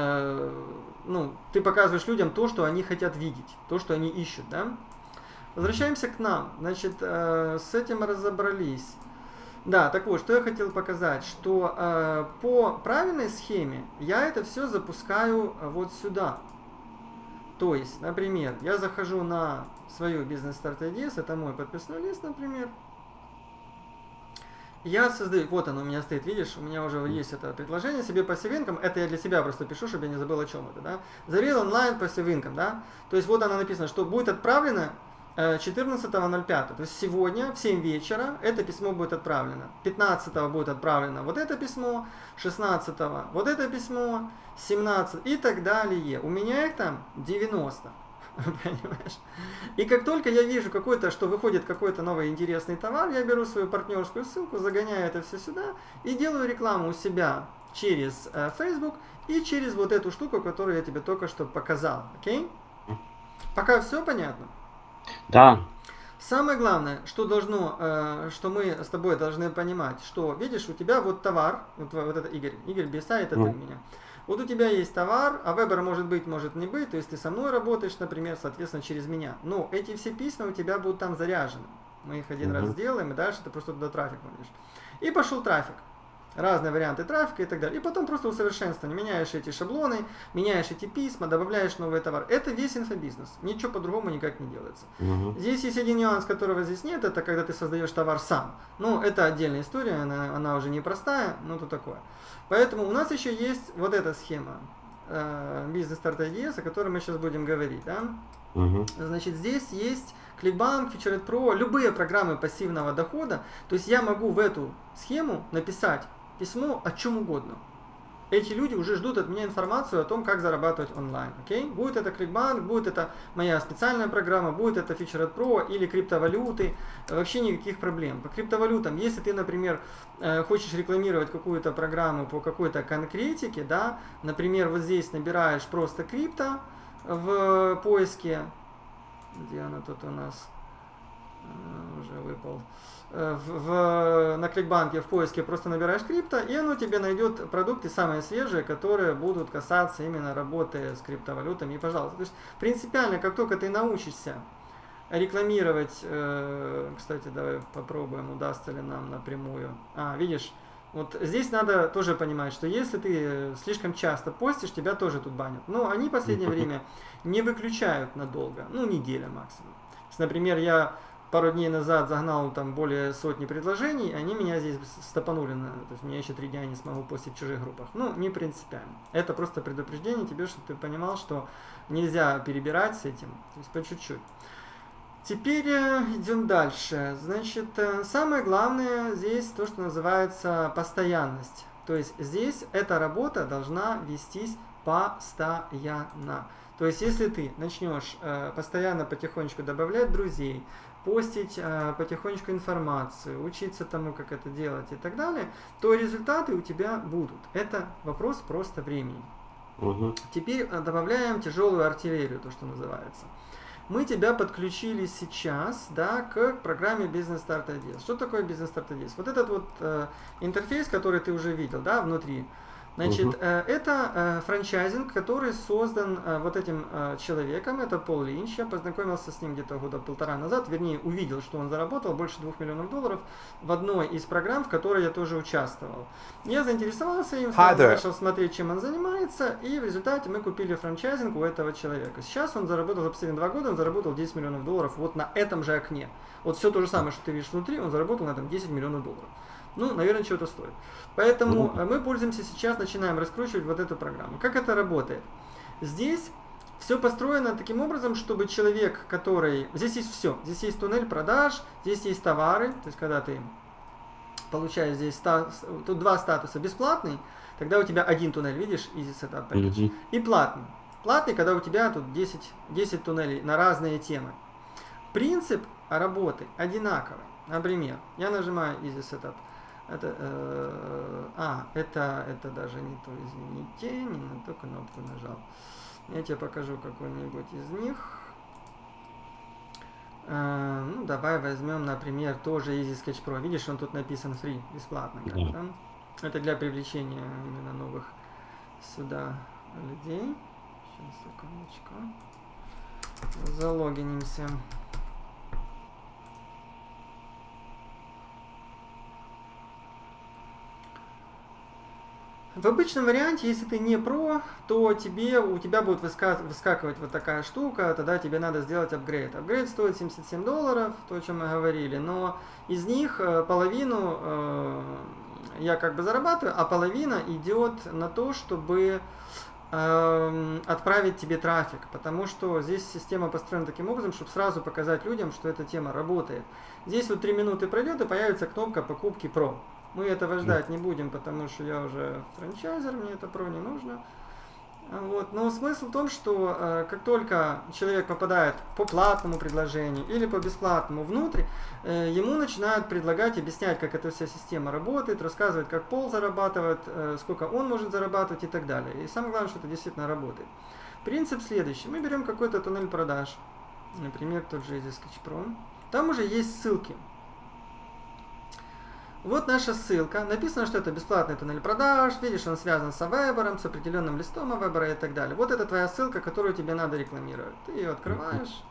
ты показываешь людям то, что они хотят видеть, то, что они ищут. Да? Возвращаемся к нам. Значит, с этим разобрались. Да, так вот, что я хотел показать, что по правильной схеме я это все запускаю вот сюда. То есть, например, я захожу на свою Business Start Ideas, это мой подписной лист, например. Я создаю, вот оно у меня стоит, видишь, у меня уже есть это предложение себе Passive Income, это я для себя просто пишу, чтобы я не забыл, о чем это, да. Зарил онлайн Passive Income, да. То есть вот оно написано, что будет отправлено 14.05, то есть сегодня в 7 вечера это письмо будет отправлено. 15 будет отправлено вот это письмо, 16 вот это письмо, 17 и так далее. У меня их там 90. Понимаешь? И как только я вижу что выходит какой-то новый интересный товар, я беру свою партнерскую ссылку, загоняю это все сюда и делаю рекламу у себя через Facebook и через вот эту штуку, которую я тебе только что показал. Окей? Пока все понятно? Да. Самое главное, что мы с тобой должны понимать, что, видишь, у тебя вот товар, вот это Игорь Бесай, это ты у меня. Вот у тебя есть товар, а Aweber может быть, может не быть, то есть ты со мной работаешь, например, соответственно, через меня. Но эти все письма у тебя будут там заряжены. Мы их один раз сделаем, и дальше ты просто туда трафик вводишь. И пошел трафик. Разные варианты трафика и так далее. И потом просто усовершенствование. Меняешь эти шаблоны, меняешь эти письма, добавляешь новый товар. Это весь инфобизнес. Ничего по-другому никак не делается. Здесь есть один нюанс, которого здесь нет. Это когда ты создаешь товар сам. Ну, это отдельная история, она уже непростая, но то такое. Поэтому у нас еще есть вот эта схема Business Start Ideas, о которой мы сейчас будем говорить. Да? Значит, здесь есть Clickbank, Featured Pro, любые программы пассивного дохода. То есть я могу в эту схему написать письмо о чем угодно. эти люди уже ждут от меня информацию о том, как зарабатывать онлайн. Окей? Будет это ClickBank, будет это моя специальная программа, будет это Featured Pro или криптовалюты. Вообще никаких проблем. По криптовалютам, если ты, например, хочешь рекламировать какую-то программу по какой-то конкретике, да, например, вот здесь набираешь просто крипто в поиске, где она тут у нас уже выпал, на ClickBank в поиске просто набираешь крипто, и оно тебе найдет продукты самые свежие, которые будут касаться именно работы с криптовалютами. И, пожалуйста, то есть принципиально, как только ты научишься рекламировать, кстати, давай попробуем, удастся ли нам напрямую. Видишь, вот здесь надо тоже понимать, что если ты слишком часто постишь, тебя тоже тут банят. Но они в последнее время не выключают надолго, ну, неделя максимум. То есть, например, я пару дней назад загнал там более сотни предложений, они меня здесь стопанули, то есть я еще 3 дня не смогу постить в чужих группах. Ну, не принципиально. Это просто предупреждение тебе, чтобы ты понимал, что нельзя перебирать с этим, то есть по чуть-чуть. Теперь идем дальше. Значит, самое главное здесь то, что называется постоянность. То есть здесь эта работа должна вестись постоянно. То есть если ты начнешь постоянно потихонечку добавлять друзей, постить потихонечку информацию, учиться тому, как это делать и так далее, то результаты у тебя будут. Это вопрос просто времени. Теперь добавляем тяжелую артиллерию, то, что называется. Мы тебя подключили сейчас, да, к программе Business Start Ideas. Что такое Business Start Ideas? Вот этот вот интерфейс, который ты уже видел, да, внутри. Значит, это франчайзинг, который создан вот этим человеком, это Пол Линч. Я познакомился с ним где-то года 1,5 назад, вернее, увидел, что он заработал больше $2 миллионов в одной из программ, в которой я тоже участвовал. Я заинтересовался им, начал смотреть, чем он занимается, и в результате мы купили франчайзинг у этого человека. Сейчас он заработал, за последние 2 года он заработал $10 миллионов вот на этом же окне. Вот все то же самое, что ты видишь внутри, он заработал на этом $10 миллионов. Ну, наверное, чего-то стоит. Поэтому мы пользуемся сейчас, начинаем раскручивать вот эту программу. Как это работает? Здесь все построено таким образом, чтобы человек, который... Здесь есть все. Здесь есть туннель продаж, здесь есть товары. То есть, когда ты получаешь здесь тут 2 статуса. Бесплатный, тогда у тебя один туннель, видишь, Easy Setup Package. И платный. Платный, когда у тебя тут 10 туннелей на разные темы. Принцип работы одинаковый. Например, я нажимаю Easy Setup. Это даже не то, извините, не на ту кнопку нажал. Я тебе покажу какой-нибудь из них. Ну, давай возьмем, например, тоже Easy Sketch Pro. Видишь, он тут написан free, бесплатно. Да? Это для привлечения именно новых сюда людей. Сейчас, секундочку. Залогинимся. В обычном варианте, если ты не про, то у тебя будет выскакивать вот такая штука, тогда тебе надо сделать апгрейд. Апгрейд стоит $77, то, о чем мы говорили, но из них половину я как бы зарабатываю, а половина идет на то, чтобы отправить тебе трафик, потому что здесь система построена таким образом, чтобы сразу показать людям, что эта тема работает. Здесь вот 3 минуты пройдет и появится кнопка покупки Pro. Мы этого ждать не будем, потому что я уже франчайзер, мне это Pro не нужно. Вот. Но смысл в том, что как только человек попадает по платному предложению или по бесплатному внутрь, ему начинают предлагать, объяснять, как эта вся система работает, рассказывать, как Пол зарабатывает, сколько он может зарабатывать и так далее. И самое главное, что это действительно работает. Принцип следующий. Мы берем какой-то туннель продаж, например, тот же Easy Sketch Pro. Там уже есть ссылки. Вот наша ссылка. Написано, что это бесплатный туннель продаж. Видишь, он связан с Aweber, с определенным листом Aweber и так далее. Вот это твоя ссылка, которую тебе надо рекламировать. Ты ее открываешь.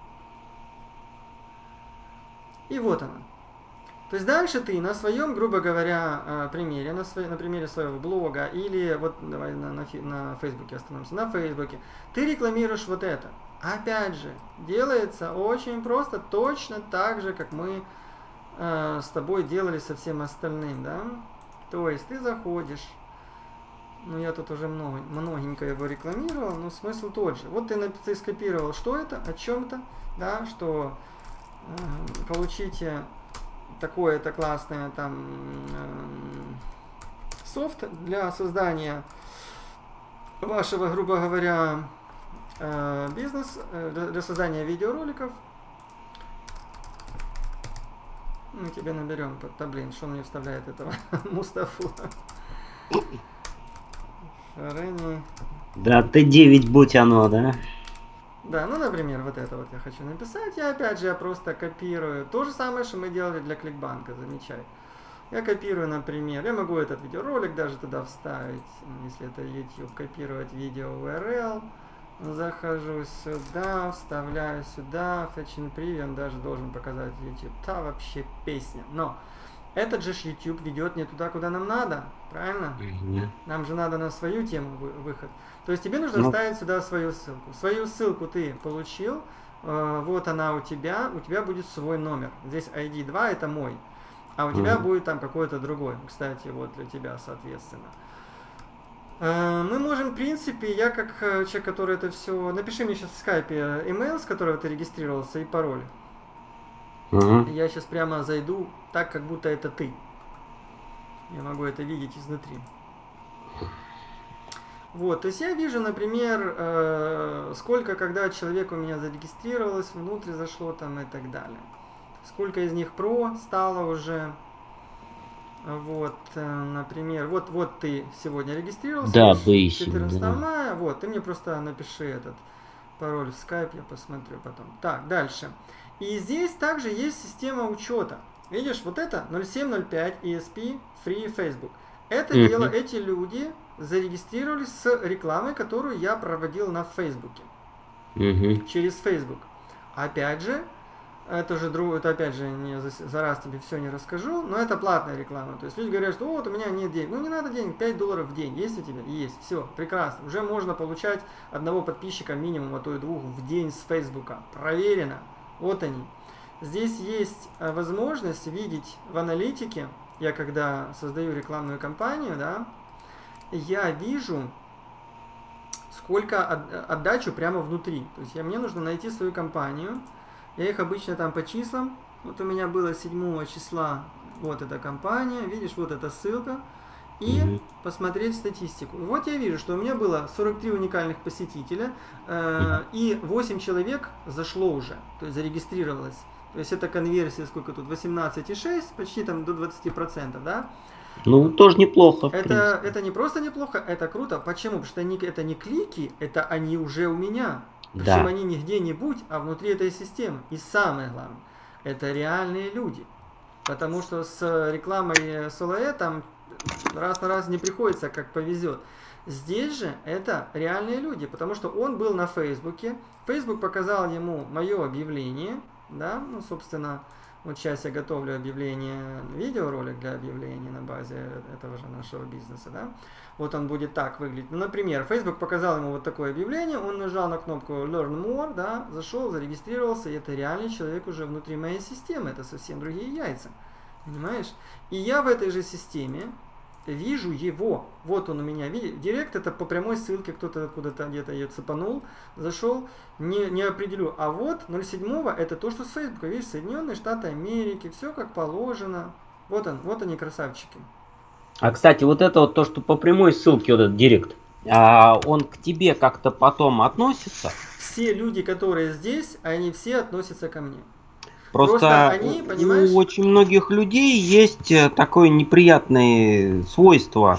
И вот она. То есть дальше ты на своем, грубо говоря, примере, на примере своего блога или вот давай на Фейсбуке остановимся, на Фейсбуке, ты рекламируешь вот это. Опять же, делается очень просто, точно так же, как мы с тобой делали со всем остальным, да? То есть ты заходишь, ну я тут уже многенько его рекламировал, но смысл тот же. Вот ты скопировал, что это, о чем-то, да, что получите такое-то классное там софт для создания вашего, грубо говоря, бизнес, для создания видеороликов. Мы тебе наберем, да блин, что он мне вставляет этого Мустафу. Да, Т9 будь оно, да? Да, ну, например, вот это вот я хочу написать. Я опять же, я просто копирую. То же самое, что мы делали для Кликбанка, замечай. Я копирую, например, я могу этот видеоролик даже туда вставить, если это YouTube, копировать видео URL. Захожу сюда, вставляю сюда, Fetch and Preview, он даже должен показать YouTube. Да, вообще песня. Но этот же YouTube ведет не туда, куда нам надо, правильно? Нам же надо на свою тему выход. То есть тебе нужно вставить сюда свою ссылку. Свою ссылку ты получил, вот она у тебя будет свой номер. Здесь ID 2 это мой, а у тебя будет там какой-то другой. Кстати, вот для тебя, соответственно. Мы можем, в принципе, я как человек, который это все... Напиши мне сейчас в скайпе email, с которого ты регистрировался, и пароль. Я сейчас прямо зайду так, как будто это ты. Я могу это видеть изнутри. Вот, то есть я вижу, например, сколько, когда человек у меня зарегистрировалось, внутрь зашло там и так далее. Сколько из них про стало уже. Вот, например, вот ты сегодня регистрировался. Да, бейсик, 14 мая. Вот, ты мне просто напиши этот пароль в скайп, я посмотрю потом. Так, дальше. И здесь также есть система учета. Видишь, вот это 0705 ESP Free Facebook. Это дело, эти люди зарегистрировались с рекламой, которую я проводил на Фейсбуке. Через Facebook. Опять же, это опять же, не за раз тебе все не расскажу, но это платная реклама. То есть люди говорят, что вот у меня нет денег. Ну не надо денег, $5 в день. Есть у тебя? Есть. Все, прекрасно. Уже можно получать одного подписчика минимум, а то и 2 в день с Фейсбука. Проверено. Вот они. Здесь есть возможность видеть в аналитике, я когда создаю рекламную кампанию, да, я вижу, сколько отдачу прямо внутри. То есть мне нужно найти свою компанию. Я их обычно там по числам. Вот у меня было 7 числа вот эта компания. Видишь, вот эта ссылка. И посмотреть статистику. Вот я вижу, что у меня было 43 уникальных посетителя. И 8 человек зашло уже. То есть зарегистрировалось. То есть это конверсия, сколько тут? 18,6, почти там до 20%, да? Ну, тоже неплохо. Это не просто неплохо, это круто. Почему? Потому что это не клики, это они уже у меня. Причем они не где-нибудь, а внутри этой системы. И самое главное, это реальные люди. Потому что с рекламой SOLAE там раз на раз не приходится, как повезет. Здесь же это реальные люди, потому что он был на Фейсбуке. Facebook показал ему мое объявление. Да, ну, собственно, вот сейчас я готовлю объявление, видеоролик для объявления на базе этого же нашего бизнеса, да. Вот он будет так выглядеть. Ну, например, Facebook показал ему вот такое объявление, он нажал на кнопку Learn More, да, зашел, зарегистрировался, и это реальный человек уже внутри моей системы, это совсем другие яйца, понимаешь? И я в этой же системе вижу его, вот он у меня, видите, директ это по прямой ссылке, кто-то куда-то где-то ее цепанул, зашел, не определю, а вот 07-го это то, что с Фейсбука, видишь, Соединенные Штаты Америки, все как положено, вот они красавчики. А, кстати, вот это вот то, что по прямой ссылке, вот этот директ, он к тебе как-то потом относится? Все люди, которые здесь, они все относятся ко мне. Просто они, понимаешь, у очень многих людей есть такое неприятное свойство,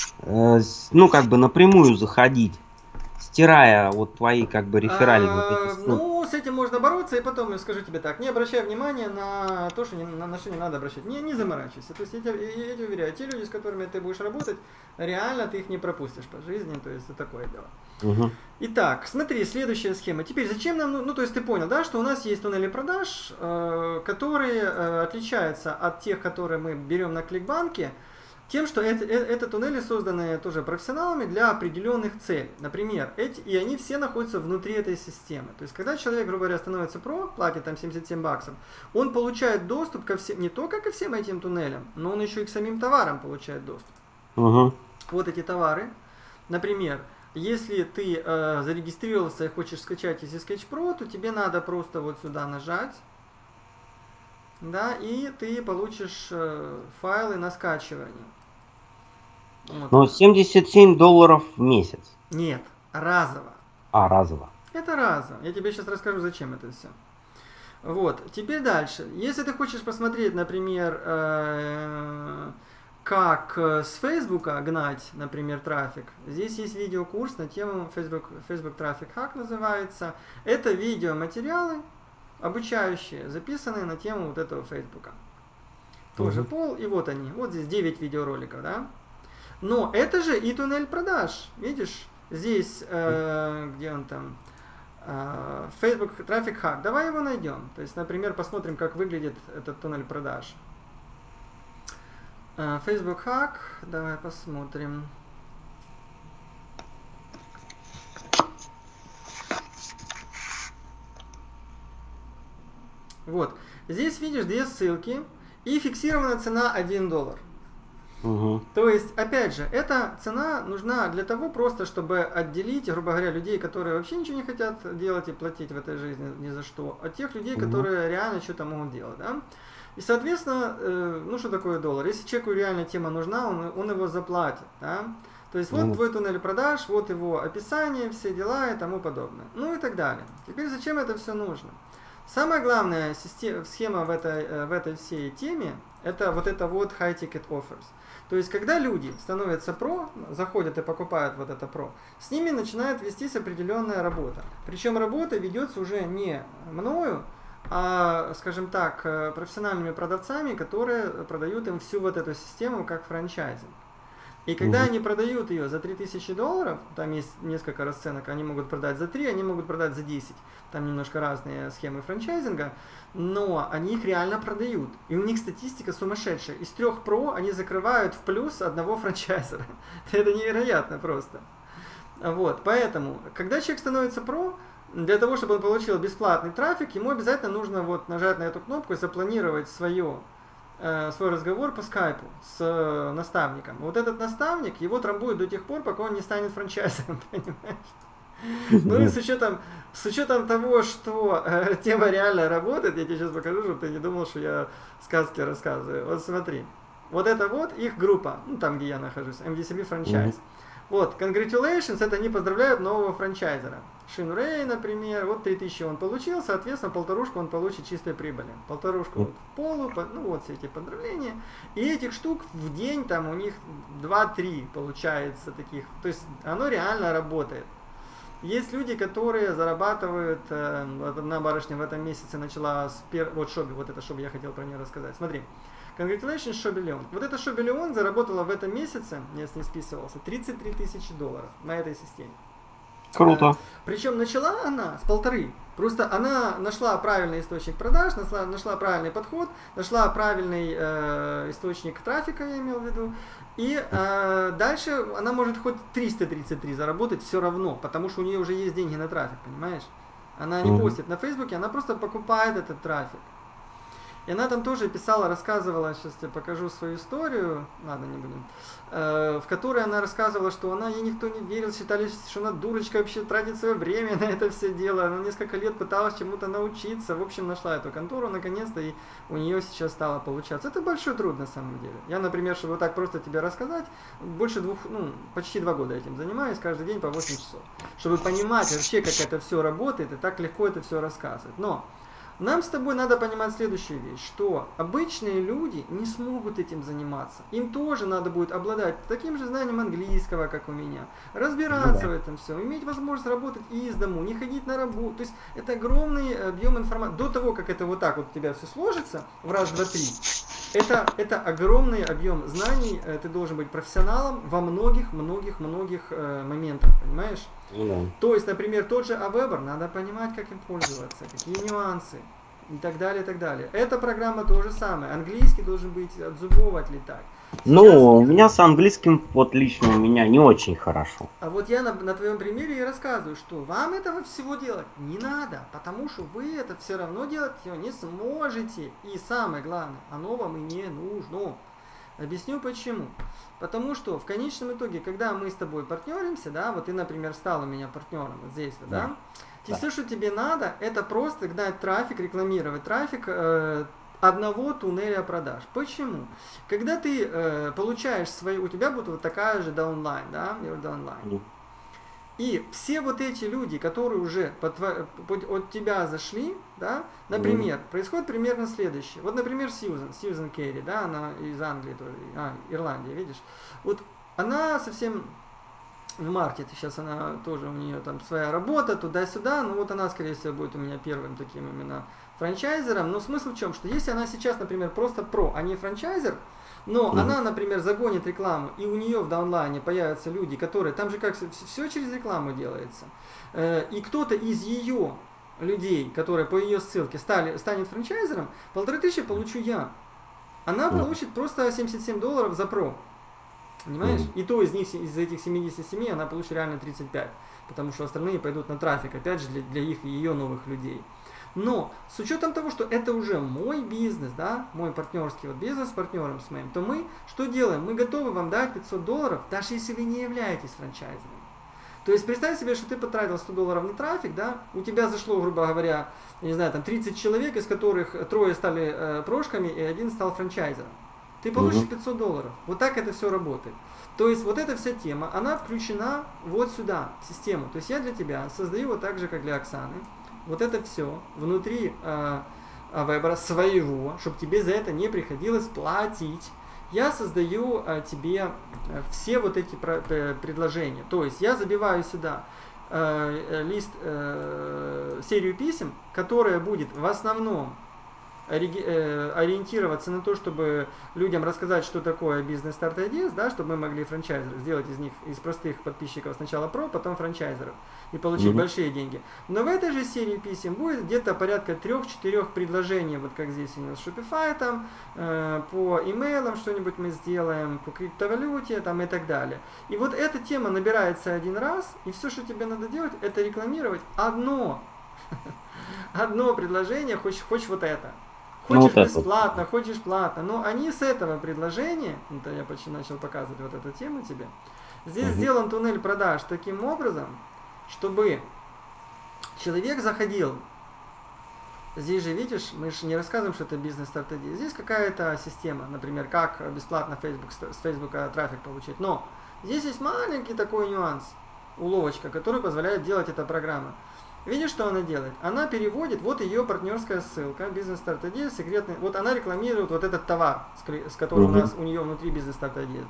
ну, как бы напрямую заходить, стирая вот твои, как бы, реферальные. Ну, с этим можно бороться, и потом я скажу тебе так, не обращай внимания на то, что на что не надо обращать, не заморачивайся. То есть я тебе уверяю, те люди, с которыми ты будешь работать, реально ты их не пропустишь по жизни, то есть это такое дело. Итак, смотри, следующая схема. Теперь зачем нам, ну то есть ты понял, да, что у нас есть туннели продаж, которые отличаются от тех, которые мы берем на Кликбанке, тем, что это туннели созданы тоже профессионалами для определенных целей. Например, и они все находятся внутри этой системы. То есть, когда человек, грубо говоря, становится про, платит там $77, он получает доступ ко всем, не только ко всем этим туннелям, но он еще и к самим товарам получает доступ. Вот эти товары. Например, если ты зарегистрировался и хочешь скачать из Sketch Pro, то тебе надо просто вот сюда нажать. Да, и ты получишь файлы на скачивание. Вот. Но $77 в месяц. Нет, разово. Разово. Это разово. Я тебе сейчас расскажу, зачем это все. Вот, теперь дальше. Если ты хочешь посмотреть, например, как с Фейсбука гнать, например, трафик, здесь есть видеокурс на тему Facebook Traffic Hack называется. Это видеоматериалы обучающие, записанные на тему вот этого Фейсбука. Тоже пол, и вот они. Вот здесь 9 видеороликов, да? Но это же и туннель продаж. Видишь, здесь, где он там? Facebook Traffic Hack. Давай его найдем. То есть, например, посмотрим, как выглядит этот туннель продаж. Facebook Hack. Давай посмотрим. Вот. Здесь видишь две ссылки и фиксированная цена $1. То есть, опять же, эта цена нужна для того просто, чтобы отделить, грубо говоря, людей, которые вообще ничего не хотят делать и платить в этой жизни ни за что, от тех людей, которые реально что-то могут делать, да? И, соответственно, ну что такое доллар? Если человеку реально тема нужна, он его заплатит, да? То есть, вот твой туннель продаж, вот его описание, все дела и тому подобное. Ну и так далее. Теперь, зачем это все нужно? Самая главная схема в этой всей теме, это вот high ticket offers. То есть, когда люди становятся про, заходят и покупают вот это про, с ними начинает вестись определенная работа. Причем работа ведется уже не мною, а, скажем так, профессиональными продавцами, которые продают им всю вот эту систему как франчайзинг. И когда они продают ее за $3000, там есть несколько расценок, они могут продать за 3, они могут продать за 10. Там немножко разные схемы франчайзинга, но они их реально продают. И у них статистика сумасшедшая. Из 3 про они закрывают в плюс одного франчайзера. Это невероятно просто. Вот, поэтому, когда человек становится про, для того, чтобы он получил бесплатный трафик, ему обязательно нужно вот нажать на эту кнопку и запланировать свой разговор по скайпу с наставником. Вот этот наставник его трамбует до тех пор, пока он не станет франчайзером, понимаешь? Ну и с учетом того, что тема реально работает, я тебе сейчас покажу, чтобы ты не думал, что я сказки рассказываю. Вот смотри, вот это вот их группа, ну там, где я нахожусь, MDCB Franchise. Вот, congratulations, это они поздравляют нового франчайзера. Шин Рэй, например, вот 3000 он получил, соответственно, 1500 он получит чистой прибыли. 1500 вот в полу, ну вот все эти поздравления. И этих штук в день там у них 2-3 получается таких. То есть оно реально работает. Есть люди, которые зарабатывают, одна барышня в этом месяце начала вот Шоби, вот это Шоби, я хотел про нее рассказать. Смотри. Congratulations, Шоби Леон. Вот эта Шоби Леон заработала в этом месяце, я с ней списывался, $33 000 на этой системе. Круто. Причем начала она с 1,5. Просто она нашла правильный источник продаж, нашла правильный подход, нашла правильный источник трафика, я имел в виду. И дальше она может хоть 333 заработать все равно, потому что у нее уже есть деньги на трафик, понимаешь? Она не постит на Фейсбуке, она просто покупает этот трафик. И она там тоже писала, рассказывала, сейчас я покажу свою историю, ладно, не будем, в которой она рассказывала, что ей никто не верил, считали, что она дурочка, вообще тратит свое время на это все дело, она несколько лет пыталась чему-то научиться, в общем, нашла эту контору наконец-то, и у нее сейчас стало получаться. Это большой труд на самом деле. Я, например, чтобы вот так просто тебе рассказать, почти 2 года этим занимаюсь, каждый день по 8 часов, чтобы понимать вообще, как это все работает, и так легко это все рассказывать. Но нам с тобой надо понимать следующую вещь, что обычные люди не смогут этим заниматься. Им тоже надо будет обладать таким же знанием английского, как у меня, разбираться в этом всем, иметь возможность работать из дому, не ходить на работу. То есть это огромный объем информации. До того, как это вот так вот у тебя все сложится, в раз, два, три, это огромный объем знаний. Ты должен быть профессионалом во многих моментах, понимаешь? То есть, например, тот же Aweber, надо понимать, как им пользоваться, какие нюансы и так далее, и так далее. Эта программа то же самое. Английский должен быть от зубов отлетать. Ну, у меня с английским, вот лично у меня не очень хорошо. А вот я на твоем примере и рассказываю, что вам этого всего делать не надо, потому что вы это все равно делать не сможете. И самое главное, оно вам и не нужно. Объясню почему. Потому что в конечном итоге, когда мы с тобой партнеримся, да, вот ты, например, стал у меня партнером вот здесь, да, все, что тебе надо, это просто гнать трафик, рекламировать трафик, одного туннеля продаж. Почему? Когда ты получаешь свои, у тебя будет вот такая же даунлайн, да, даунлайн. И все вот эти люди, которые уже от тебя зашли, да, например, происходит примерно следующее. Вот, например, Сьюзан Керри, да, она из Англии тоже, Ирландия, видишь. Вот она совсем в маркете, сейчас она тоже, у нее там своя работа, туда-сюда, ну вот она, скорее всего, будет у меня первым таким именно франчайзером. Но смысл в чем? Что если она сейчас, например, просто а не франчайзер, но она, например, загонит рекламу, и у нее в даунлайне появятся люди, которые, там же как все через рекламу делается, и кто-то из ее людей, которые по ее ссылке станет франчайзером, 1500 получу я. Она получит просто $77 за про. Понимаешь? И то из этих 77 она получит реально 35, потому что остальные пойдут на трафик, опять же, для ее новых людей. Но с учетом того, что это уже мой бизнес, да, мой партнерский вот бизнес с партнером с моим, то мы что делаем? Мы готовы вам дать $500, даже если вы не являетесь франчайзером. То есть представь себе, что ты потратил $100 на трафик, да, у тебя зашло, грубо говоря, я не знаю, там 30 человек, из которых 3 стали прошками и 1 стал франчайзером. Ты получишь $500. Вот так это все работает. То есть вот эта вся тема, она включена вот сюда, в систему. То есть я для тебя создаю вот так же, как для Оксаны, вот это все внутри вебера своего, чтобы тебе за это не приходилось платить. Я создаю тебе все вот эти предложения. То есть я забиваю сюда серию писем, которая будет в основном ориентироваться на то, чтобы людям рассказать, что такое бизнес Start Ideas, да, чтобы мы могли франчайзеров сделать из них, из простых подписчиков сначала про, потом франчайзеров и получить большие деньги. Но в этой же серии писем будет где-то порядка 3-4 предложений, вот как здесь у нас Shopify, там, по имейлам что-нибудь мы сделаем, по криптовалюте там, и так далее. И вот эта тема набирается один раз, и все, что тебе надо делать, это рекламировать одно предложение, хочешь вот это. Хочешь бесплатно, хочешь платно. Но они с этого предложения, это я почти начал показывать вот эту тему тебе, здесь сделан туннель продаж таким образом, чтобы человек заходил. Здесь же, видишь, мы же не рассказываем, что это бизнес Start Ideas. Здесь какая-то система, например, как бесплатно с Фейсбука трафик получить. Но здесь есть маленький такой нюанс, уловочка, который позволяет делать эта программа. Видишь, что она делает? Она переводит, вот ее партнерская ссылка, Business Start Ideas, секретный, вот она рекламирует вот этот товар, с которым у нее внутри Business Start Ideas,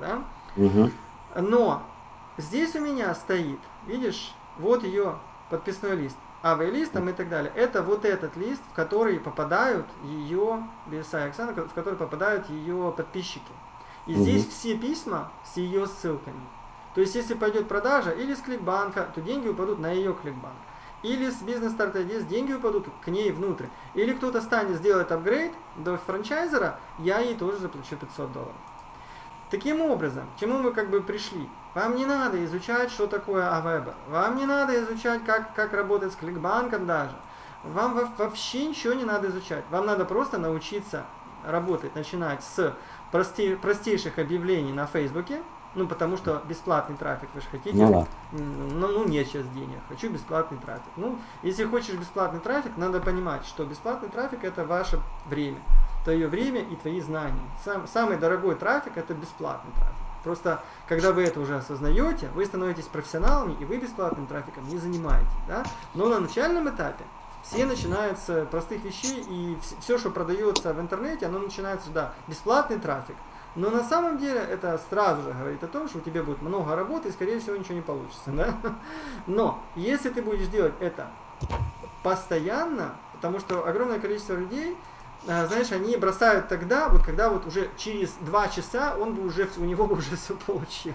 да? Но здесь у меня стоит, видишь, вот ее подписной лист, АВ-лист там и так далее. Это вот этот лист, в который попадают ее, BSI Оксана, в который попадают ее подписчики. И здесь все письма с ее ссылками. То есть, если пойдет продажа или с Кликбанка, то деньги упадут на ее Кликбанк. Или с Business Start Ideas деньги упадут к ней внутрь. Или кто-то сделает апгрейд до франчайзера, я ей тоже заплачу $500. Таким образом, к чему мы как бы пришли? Вам не надо изучать, что такое Aweber. Вам не надо изучать, как работать с Кликбанком даже. Вам вообще ничего не надо изучать. Вам надо просто научиться работать, начинать с простейших объявлений на Фейсбуке. Ну, потому что бесплатный трафик, вы же хотите, ну нет сейчас денег, хочу бесплатный трафик. Ну, если хочешь бесплатный трафик, надо понимать, что бесплатный трафик это ваше время, твое время и твои знания. Самый дорогой трафик это бесплатный трафик. Просто, когда вы это уже осознаете, вы становитесь профессионалами, и вы бесплатным трафиком не занимаетесь, да? Но на начальном этапе все начинают с простых вещей, и все, что продается в интернете, оно начинается, да, бесплатный трафик. Но на самом деле это сразу же говорит о том, что у тебя будет много работы и, скорее всего, ничего не получится. Да? Но если ты будешь делать это постоянно, потому что огромное количество людей, знаешь, они бросают тогда, вот когда вот уже через 2 часа у него уже все получилось.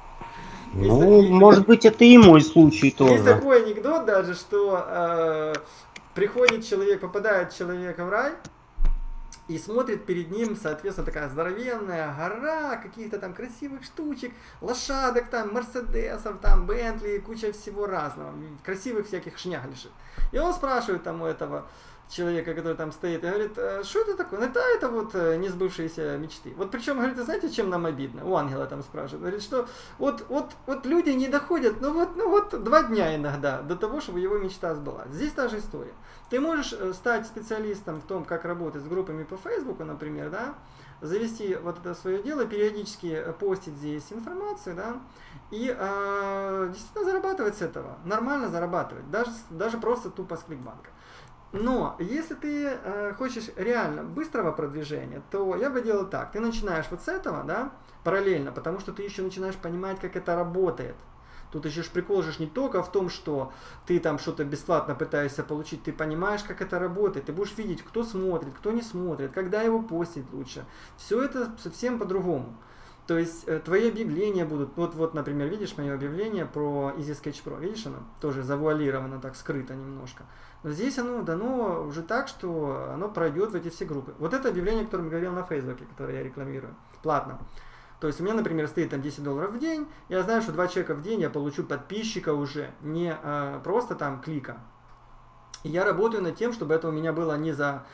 Ну, может быть, это и мой случай тоже. Есть такой анекдот даже, что приходит человек, попадает человек в рай, и смотрит перед ним, соответственно, такая здоровенная гора каких-то там красивых штучек, лошадок там, мерседесов там, Бентли, куча всего разного, красивых всяких шняглишек. И он спрашивает там у этого человека, который там стоит, и говорит, что это такое? Ну, это вот несбывшиеся мечты. Вот причем, говорит, знаете, чем нам обидно? У ангела там спрашивают. Говорит, что вот люди не доходят, ну вот 2 дня иногда до того, чтобы его мечта сбылась. Здесь та же история. Ты можешь стать специалистом в том, как работать с группами по Фейсбуку, например, да, завести вот это свое дело, периодически постить здесь информацию, да, и действительно зарабатывать с этого. Нормально зарабатывать, даже просто тупо с кликбанка. Но если ты хочешь реально быстрого продвижения, то я бы делал так. Ты начинаешь вот с этого, да, параллельно, потому что ты еще начинаешь понимать, как это работает. Тут еще прикол же не только в том, что ты там что-то бесплатно пытаешься получить, ты понимаешь, как это работает, ты будешь видеть, кто смотрит, кто не смотрит, когда его постить лучше. Все это совсем по-другому. То есть твои объявления будут, вот, например, видишь мое объявление про Easy Sketch Pro, видишь оно? Тоже завуалировано, так скрыто немножко. Но здесь оно дано уже так, что оно пройдет в эти все группы. Вот это объявление, о котором я говорил на Фейсбуке, которое я рекламирую, платно. То есть у меня, например, стоит там $10 в день, я знаю, что 2 человека в день я получу подписчика уже, не просто там клика. И я работаю над тем, чтобы это у меня было не за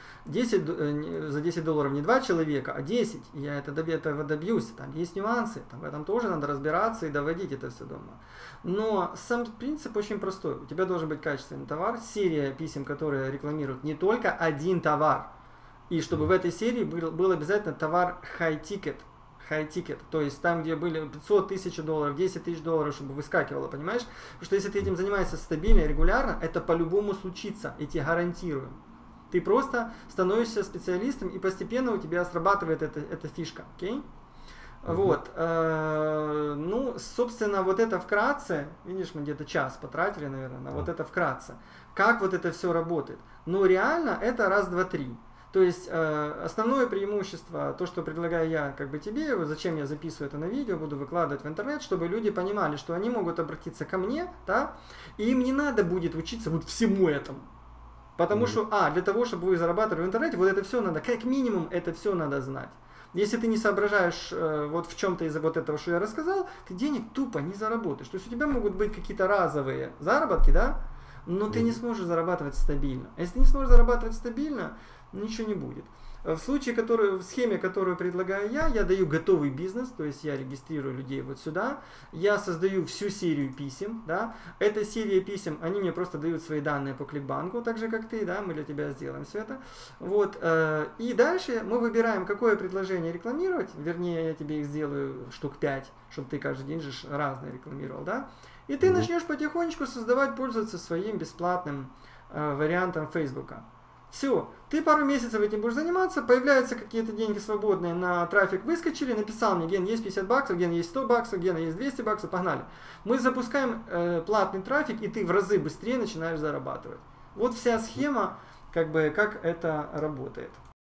$10 не 2 человека, а 10. И я этого добьюсь. Там есть нюансы, там в этом тоже надо разбираться и доводить это все дома. Но сам принцип очень простой. У тебя должен быть качественный товар, серия писем, которые рекламируют не только один товар. И чтобы в этой серии был обязательно товар high ticket, то есть там, где были 500 тысяч долларов, 10 тысяч долларов, чтобы выскакивало, понимаешь? Потому что если ты этим занимаешься стабильно и регулярно, это по-любому случится, я тебе гарантирую. Ты просто становишься специалистом, и постепенно у тебя срабатывает эта фишка, окей? Вот, ну, собственно, вот это вкратце, видишь, мы где-то час потратили, наверное, на вот это вкратце. Как вот это все работает? Но реально это раз, два, три. То есть основное преимущество, то, что предлагаю я как бы тебе, зачем я записываю это на видео, буду выкладывать в интернет, чтобы люди понимали, что они могут обратиться ко мне, да, и им не надо будет учиться вот всему этому. Потому что, для того, чтобы вы зарабатывали в интернете, вот это все надо, как минимум это все надо знать. Если ты не соображаешь вот в чем-то из вот этого, что я рассказал, ты денег тупо не заработаешь. То есть у тебя могут быть какие-то разовые заработки, да, но ты не сможешь зарабатывать стабильно. А если ты не сможешь зарабатывать стабильно, ничего не будет. В случае, в схеме, которую предлагаю я даю готовый бизнес, то есть я регистрирую людей вот сюда, я создаю всю серию писем, да, эта серия писем, они мне просто дают свои данные по кликбанку, так же как ты, да, мы для тебя сделаем все это, вот, и дальше мы выбираем, какое предложение рекламировать, вернее, я тебе их сделаю штук 5, чтобы ты каждый день же разные рекламировал, да, и ты начнешь потихонечку создавать, пользоваться своим бесплатным вариантом Фейсбука. Все, ты пару месяцев этим будешь заниматься, появляются какие-то деньги свободные на трафик, выскочили, написал мне, Ген, есть 50 баксов, Ген, есть 100 баксов, Ген, есть 200 баксов, погнали. Мы запускаем платный трафик, и ты в разы быстрее начинаешь зарабатывать. Вот вся схема, как это работает.